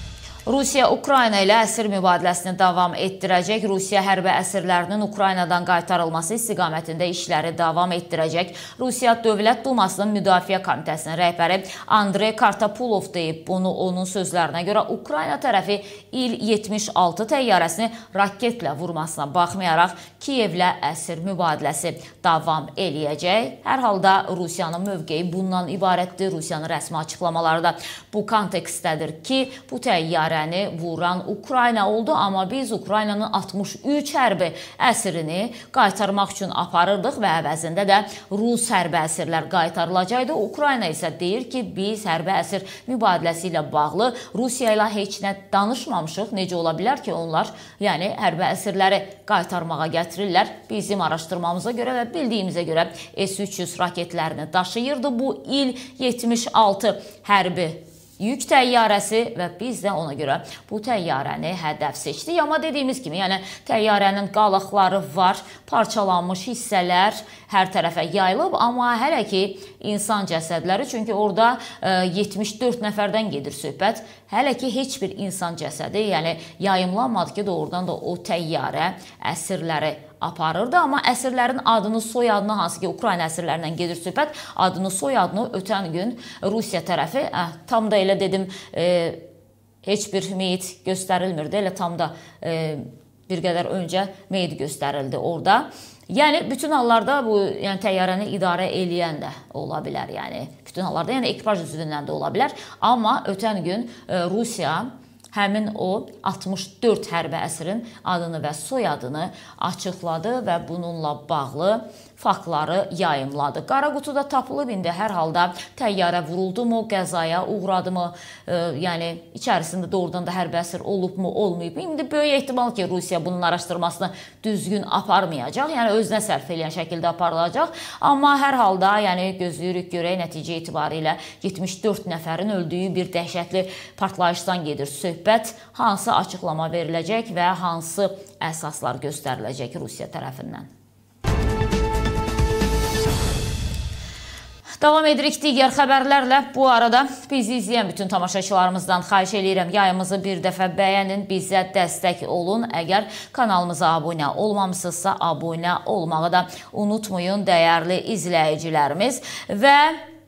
Rusiya Ukrayna ilə əsir mübadiləsini davam etdirəcək. Rusiya hərbi əsirlərinin Ukraynadan qaytarılması istiqamətində işləri davam etdirəcək. Rusiya Dövlət Dumasının Müdafiə Komitəsinin rəhbəri Andrey Kartapulov deyib. Bunu onun sözlərinə görə Ukrayna tərəfi İl yetmiş altı təyyarəsini raketlə vurmasına baxmayaraq Kiyevlə əsir mübadiləsi davam eləyəcək. Hər halda Rusiyanın mövqeyi bundan ibarətdir. Rusiyanın rəsmi açıqlamaları da bu kontekstdədir ki, bu təyyarə vuran Ukrayna oldu, amma biz Ukraynanın altmış üç hərbiəsirini qaytarmaq üçün aparırdıq və əvəzində də Rus hərbi əsirlər qaytarılacaqdı. Ukrayna isə deyir ki, biz hərbi əsir mübadiləsi ilə bağlı Rusiya ilə heç nə danışmamışıq. Necə ola bilər ki, onlar yəni hərbi əsirləri qaytarmağa gətirirlər. Bizim araşdırmamıza görə və bildiyimizə görə S üç yüz raketlərini daşıyırdı. Bu İl yetmiş altı hərbi yük təyyarəsi və biz də ona görə bu təyyarəni hədəf seçdik. Amma dediyimiz kimi, yəni təyyarənin qalıqları var, parçalanmış hissələr hər tərəfə yayılıb, amma hələ ki insan cəsədləri, çünki orada yetmiş dörd nəfərdən gedir söhbət, hələ ki heç bir insan cəsədi, yəni yayımlanmadı ki, doğrudan da o təyyarə əsirləri aparırdı, amma əsirlərin adını, soyadını, hansı ki Ukrayna əsirlərindən gedir söhbət, adını, soyadını ötən gün Rusiya tərəfi, ə, tam da elə dedim, e, heç bir meyit göstərilmirdi, elə tam da e, bir qədər öncə meyit göstərildi orada. Yəni, bütün hallarda bu yəni, təyyarəni idarə eləyən də ola bilər, yəni, bütün hallarda, yəni ekipaj üzvündən də ola bilər, amma ötən gün e, Rusiya həmin o altmış dörd hərbi əsrin adını və soyadını açıqladı və bununla bağlı faktları yayımladı. Qara qutuda tapılıb indi hər halda təyyarə vuruldu mu, qəzaya uğradı mı, e, yəni içərisində doğrudan da hərbi əsir olub mu, olmayıb mu? İndi böyük ehtimal ki, Rusiya bunun araşdırmasını düzgün aparmayacaq, yəni özünə sərf eləyən şəkildə aparılacaq. Amma hər halda yəni gözləyirik görək nəticə etibarilə yetmiş dörd nəfərin öldüyü bir dəhşətli partlayışdan gedir söhbət. Hansı açıqlama veriləcək və hansı əsaslar göstəriləcək Rusiya tərəfindən? Davam edirik digər xəbərlərlə. Bu arada bizi izləyən bütün tamaşaçılarımızdan xahiş edirəm, yayımızı bir dəfə bəyənin, bizə dəstək olun. Əgər kanalımıza abunə olmamısınızsa, abunə olmağı da unutmayın dəyərli izləyicilərimiz. Və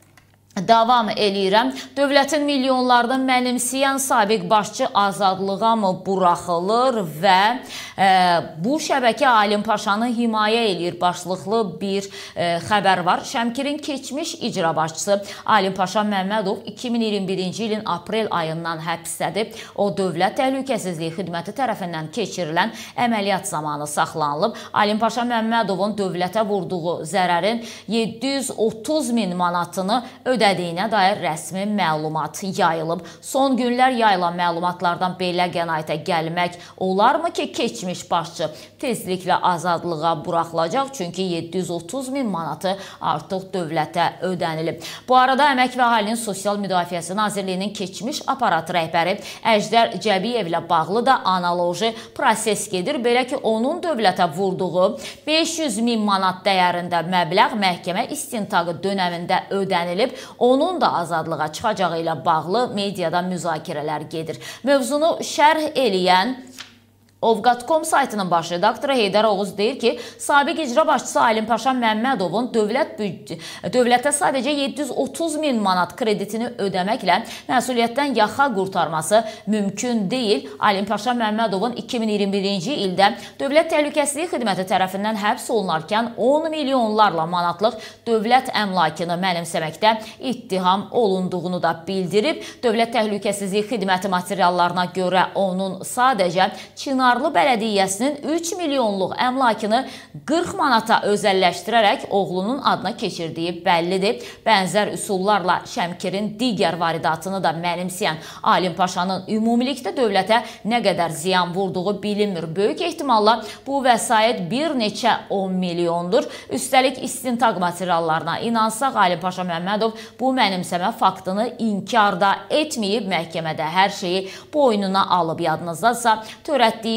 davam eləyirəm. Dövlətin milyonlarını mənimsəyən sabiq başçı azadlığa mı buraxılır və e, bu şəbəkə Alim Paşanı himayə eləyir başlıqlı bir e, xəbər var. Şəmkirin keçmiş icra başçısı Alim Paşa Məmmədov iki min iyirmi birinci ilin aprel ayından həbsdədir. O, Dövlət Təhlükəsizliyi Xidməti tərəfindən keçirilən əməliyyat zamanı saxlanılıb. Alim Paşa Məmmədovun dövlətə vurduğu zərərin yeddi yüz otuz min manatını ödədiyini ödədiyinə dair rəsmi məlumat yayılıb. Son günlər yayılan məlumatlardan belə qənaətə gəlmək olarmı ki, keçmiş başçı tezliklə azadlığa buraxılacaq, çünki yeddi yüz otuz min manatı artıq dövlətə ödənilib. Bu arada Əmək və Əhalinin Sosial Müdafiəsi Nazirliyinin keçmiş aparat rəhbəri Əjdər Cəbiyev ilə bağlı da analoji proses gedir. Belə ki, onun dövlətə vurduğu beş yüz min manat dəyərində məbləğ məhkəmə istintaqı dönəmində ödənilib. Onun da azadlığa çıxacağı ilə bağlı mediada müzakirələr gedir. Mövzunu şərh eləyən Ovqat nöqtə com saytının baş redaktoru Heydər Oğuz deyir ki, sabiq icra başçısı Alim Paşa Məmmədovun dövlət dövlətə sadəcə yeddi yüz otuz min manat kreditini ödəməklə məsuliyyətdən yaxa qurtarması mümkün deyil. Alim Paşa Məmmədovun iki min iyirmi birinci ildə Dövlət Təhlükəsizliyi Xidməti tərəfindən həbs olunarkən on milyonlarla manatlıq dövlət əmlakını mənimsəməkdə ittiham olunduğunu da bildirib. Dövlət Təhlükəsizliyi Xidməti materiallarına görə onun sadəcə Çinarlı Bələdiyyəsinin üç milyonluq əmlakını qırx manata özəlləşdirərək oğlunun adına keçirdiyi bəllidir. Bənzər üsullarla Şəmkirin digər varidatını da mənimsəyən Alim Paşanın ümumilikdə dövlətə nə qədər ziyan vurduğu bilinmir. Böyük ehtimalla bu vəsait bir neçə on milyondur. Üstəlik istintaq materiallarına inansaq, Alim Paşa Məmmədov bu mənimsəmə faktını inkar da etməyib, məhkəmədə hər şeyi boynuna alıb. Yadınızdadsa, törətdiyi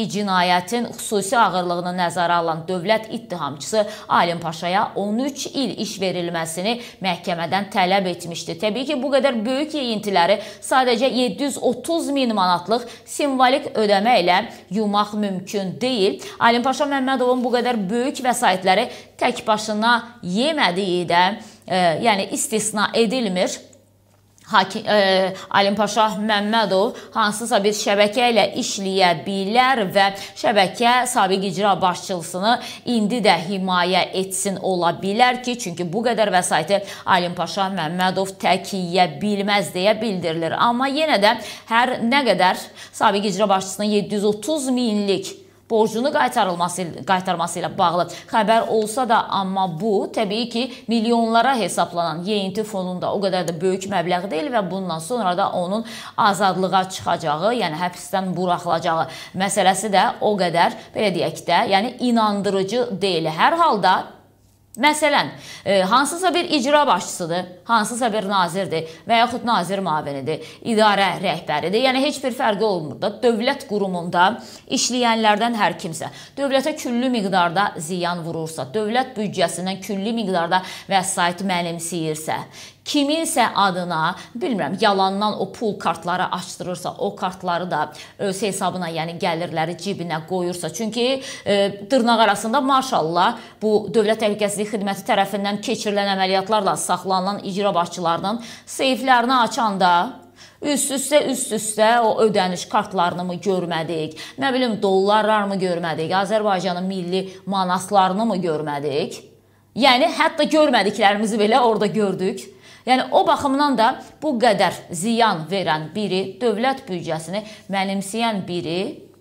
törətdiyi cinayətin xüsusi ağırlığını nəzərə alan dövlət ittihamçısı Alim Paşaya on üç il iş verilməsini məhkəmədən tələb etmişdi. Təbii ki, bu qədər böyük yeyintiləri sadəcə yeddi yüz otuz min manatlıq simvolik ödəmə ilə yumaq mümkün deyil. Alim Paşa Məmmədovun bu qədər böyük vəsaitləri tək başına yemədiyi də e, yəni istisna edilmir. Hakim, e, Alim Paşa Məmmədov hansısa bir şəbəkə ilə işləyə bilər və şəbəkə sabiq icra başçısını indi də himayə etsin ola bilər ki, çünki bu qədər vəsaiti Alim Paşa Məmmədov tək yeyə bilməz deyə bildirilir. Amma yenə də hər nə qədər sabiq icra başçısının yeddi yüz otuz minlik borcunu qaytarılması, qaytarması ilə bağlı xəbər olsa da, amma bu təbii ki, milyonlara hesaplanan yeyinti fonunda o qədər də böyük məbləğ deyil və bundan sonra da onun azadlığa çıxacağı, yəni həbsdən buraxılacağı məsələsi də o qədər, belə deyək də, yəni inandırıcı deyil. Hər halda məsələn, e, hansısa bir icra başçısıdır, hansısa bir nazirdir və yaxud nazir müavinidir, idarə rəhbəridir. Yəni, heç bir fərqi olmur da, dövlət qurumunda işləyənlərdən hər kimsə, dövlətə küllü miqdarda ziyan vurursa, dövlət büdcəsindən küllü miqdarda vəsait mənimsəyirsə, kiminsə adına, bilmirəm, yalandan o pul kartları açdırırsa, o kartları da öz hesabına, yəni gəlirləri cibinə qoyursa. Çünki e, dırnaq arasında maşallah bu Dövlət Təhlükəsizlik Xidməti tərəfindən keçirilən əməliyyatlarla saxlanılan icra başçılarının seyflərini açanda üst-üstə, üst-üstə o ödəniş kartlarını mı görmədik, nə bilim, dollarlarını görmədik, Azərbaycanın milli manatlarını mı görmədik? Yəni, hətta görmədiklərimizi belə orada gördük. Yəni, o baxımdan da bu qədər ziyan verən biri, dövlət büdcəsini mənimsəyən biri,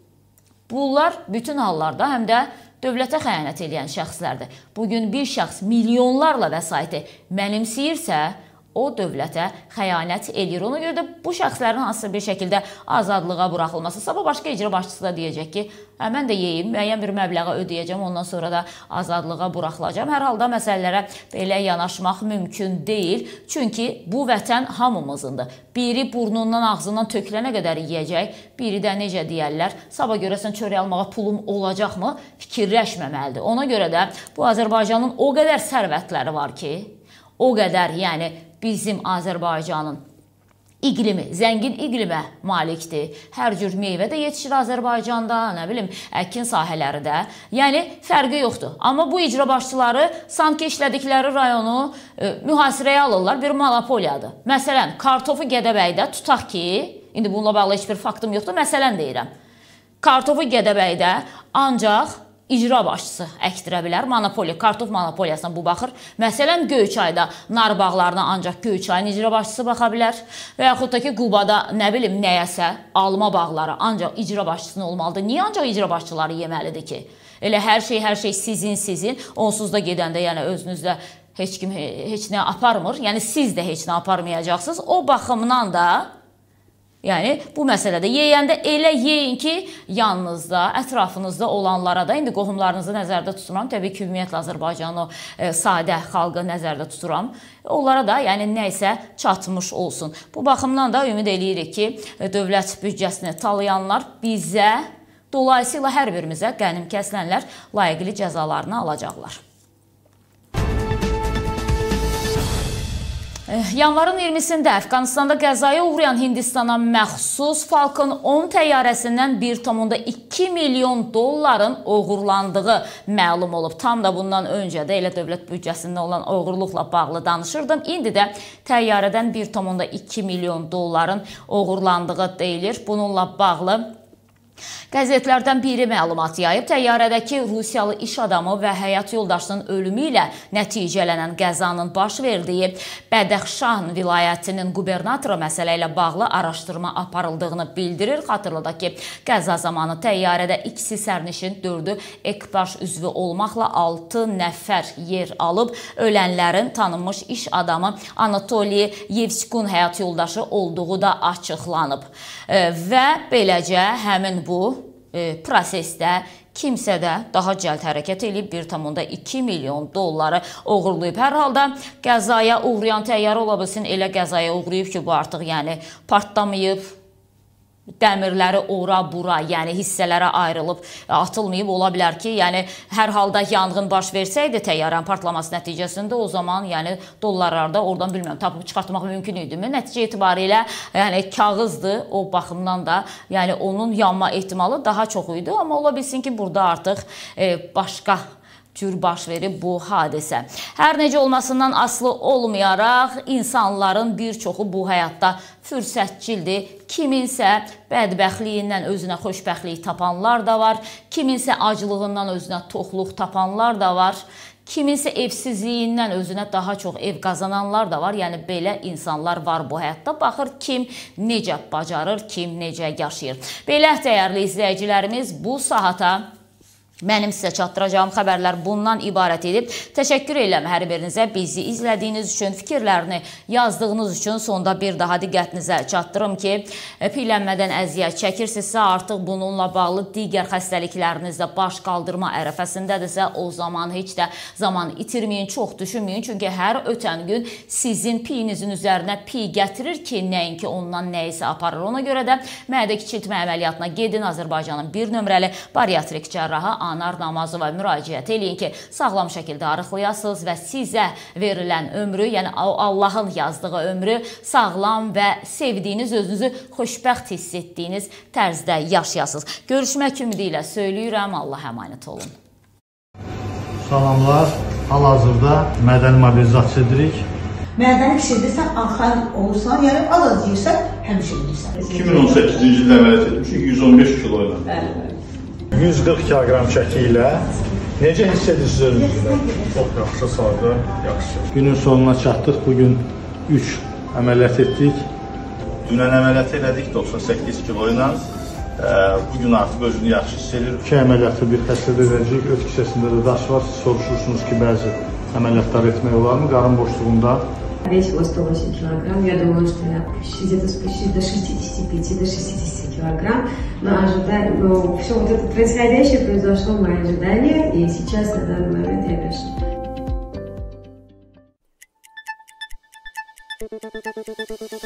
bunlar bütün hallarda həm də dövlətə xəyanət edən şəxslərdir. Bugün bir şəxs milyonlarla vəsaiti mənimsəyirsə, o dövlətə xəyanət eləyir. Ona görə də bu şəxslərin hansısa bir şəkildə azadlığa buraxılması. Sabah başqa icra başçısı da deyəcək ki, mən də yeyim, müəyyən bir məbləğə ödəyəcəm, ondan sonra da azadlığa buraxılacam. Hər halda məsələlərə belə yanaşmaq mümkün deyil. Çünki bu vətən hamımızındır. Biri burnundan, ağzından tökülənə qədər yeyəcək, biri də necə deyərlər, sabah görəsən çörək almağa pulum olacaqmı, fikirləşməməlidir. Ona görə də bu Azərbaycanın o qədər sərvətləri var ki, o qədər, yəni bizim Azərbaycanın iqlimi, zəngin iqlimə malikdir. Hər cür meyvə də yetişir Azərbaycanda, nə bilim, əkin sahələri də. Yəni, fərqi yoxdur. Amma bu icra başçıları sanki işlədikləri rayonu e, mühasirəyə alırlar, bir monopoliyadır. Məsələn, kartofu Gədəbəydə tutaq ki, indi bununla bağlı heç bir faktım yoxdur, məsələn deyirəm. Kartofu Gədəbəydə ancaq icra başçısı əkdirə bilər, monopoliya, kartof monopoliyasına bu baxır. Məsələn, Göyçayda nar bağlarına ancaq Göyçayın icra başçısı baxa bilər və yaxud da ki, Qubada, nə bilim, nəyəsə, alma bağları ancaq icra başçısının olmalıdır. Niyə ancaq icra başçıları yeməlidir ki? Elə hər şey, hər şey sizin, sizin, onsuz da gedəndə, yəni özünüzdə heç kim heç nə aparmır, yəni siz də heç nə aparmayacaqsınız. O baxımdan da, yəni, bu məsələdə yeyəndə elə yeyin ki, yanınızda, ətrafınızda olanlara da, indi qohumlarınızı nəzərdə tuturam, təbii ki, ümumiyyətlə Azərbaycanın o e, sadə xalqı nəzərdə tuturam, onlara da, yəni, nəysə çatmış olsun. Bu baxımdan da ümid eləyirik ki, dövlət büdcəsini talayanlar bizə, dolayısıyla hər birimizə qənim kəsilənlər layiqli cəzalarını alacaqlar. Yanvarın iyirmisində Əfqanistanda qəzaya uğrayan Hindistana məxsus Falcon on təyyarəsindən bir nöqtə iki milyon dolların oğurlandığı məlum olub. Tam da bundan öncə də elə dövlət büdcəsində olan oğurluqla bağlı danışırdım. İndi də təyyarədən bir nöqtə iki milyon dolların oğurlandığı deyilir. Bununla bağlı qəzetlərdən biri məlumat yayıb. Təyyarədəki Rusiyalı iş adamı və həyat yoldaşının ölümü ilə nəticələnən qəzanın baş verdiyi Bədəxşan vilayətinin qubernatoru məsələ ilə bağlı araşdırma aparıldığını bildirir. Xatırladaq ki, qəza zamanı təyyarədə ikisi sərnişin, dördü ekipaj üzvü olmaqla altı nəfər yer alıb. Ölənlərin tanınmış iş adamı Anatoliy Yevsikun həyat yoldaşı olduğu da açıqlanıb. Və beləcə həmin bu E, prosesdə kimsə də daha cəld hərəkət edib bir nöqtə iki milyon dolları oğurlayıb. Hər halda qəzaya uğrayan təyyarə ola bilsin, elə qəzaya uğrayıb ki, bu artıq yəni partlamayıb, dəmirləri ora-bura, yəni hissələrə ayrılıb atılmayıb. Ola bilər ki, yəni hər halda yanğın baş versəydi təyyarənin partlaması nəticəsində o zaman yəni dollarlarda oradan bilmirəm tapıb çıxartmaq mümkün idimi? Nəticə etibarilə yəni kağızdır, o baxımdan da yəni onun yanma ehtimalı daha çox idi, amma ola bilsin ki, burada artıq e, başqa tür baş verib bu hadisə. Hər necə olmasından asılı olmayaraq insanların bir çoxu bu həyatda fürsətçildir. Kiminsə bədbəxtliyindən özünə xoşbəxtlik tapanlar da var, kiminsə aclığından özünə toxluq tapanlar da var. Kiminsə evsizliyindən özünə daha çox ev qazananlar da var. Yəni belə insanlar var bu həyatda. Baxır kim necə bacarır, kim necə yaşayır. Belə dəyərli izləyicilərimiz, bu sahata mənim sizə çatdıracağım xəbərlər bundan ibarət edib. Təşəkkür edirəm hər birinizə bizi izlədiyiniz üçün, fikirlərini yazdığınız üçün. Sonda bir daha diqqətinizə çatdırım ki, piyələnmədən əziyyət çəkirsinizsə, artıq bununla bağlı digər xəstəliklərinizdə baş qaldırma ərəfəsindədirsə, o zaman heç də zaman itirməyin, çox düşünməyin. Çünki hər ötən gün sizin piyinizin üzərinə piy gətirir ki, nəinki ondan nəyisə aparır. Ona görə də mədə kiçiltmə əməliyyatına gedin. Azərbaycanın bir nömrəli bariatrik cərrahı Anar Namazova müraciət eləyin ki, sağlam şəkildə arıqlayasınız və sizə verilən ömrü, yəni Allahın yazdığı ömrü sağlam və sevdiyiniz, özünüzü xoşbəxt hiss etdiyiniz tərzdə yaşayasınız. Görüşmək ümidi ilə söyləyirəm, Allah əmanət olun. Salamlar, hal-hazırda mədəni mobilizasiya edirik. Mədəni kişidirsən, axan olsan, yəni az-az yeyirsən, həmişə yeyirsən. iki min on səkkizinci ildə əməliyyat etmişik, yüz on beş kilo ilə. Bəli, bəli. yüz qırx kiloqram çəki ilə necə hiss edirsiniz özünüzü? Çox yaxşı, sadə, yaxşı. Günün sonuna çatdıq. Bugün üç əməliyyat etdik. Dünən əməliyyat elədik doxsan səkkiz kilo ilə. Bugün artıq özünü yaxşı hiss edir. İki əməliyyatı bir xəstədə edəcəyik. Öz kisəsində də daş var. Siz soruşursunuz ki, bəzi əməliyyatlar etmək olarmı? Qarın boşluğunda. Весила сто восемь килограмм. Я думала, что я где-то спущусь до шестидесяти пяти, до шестидесяти килограмм. Но ожидаю, но все вот это происходящее произошло в мои ожидания, и сейчас на данный момент я вешу.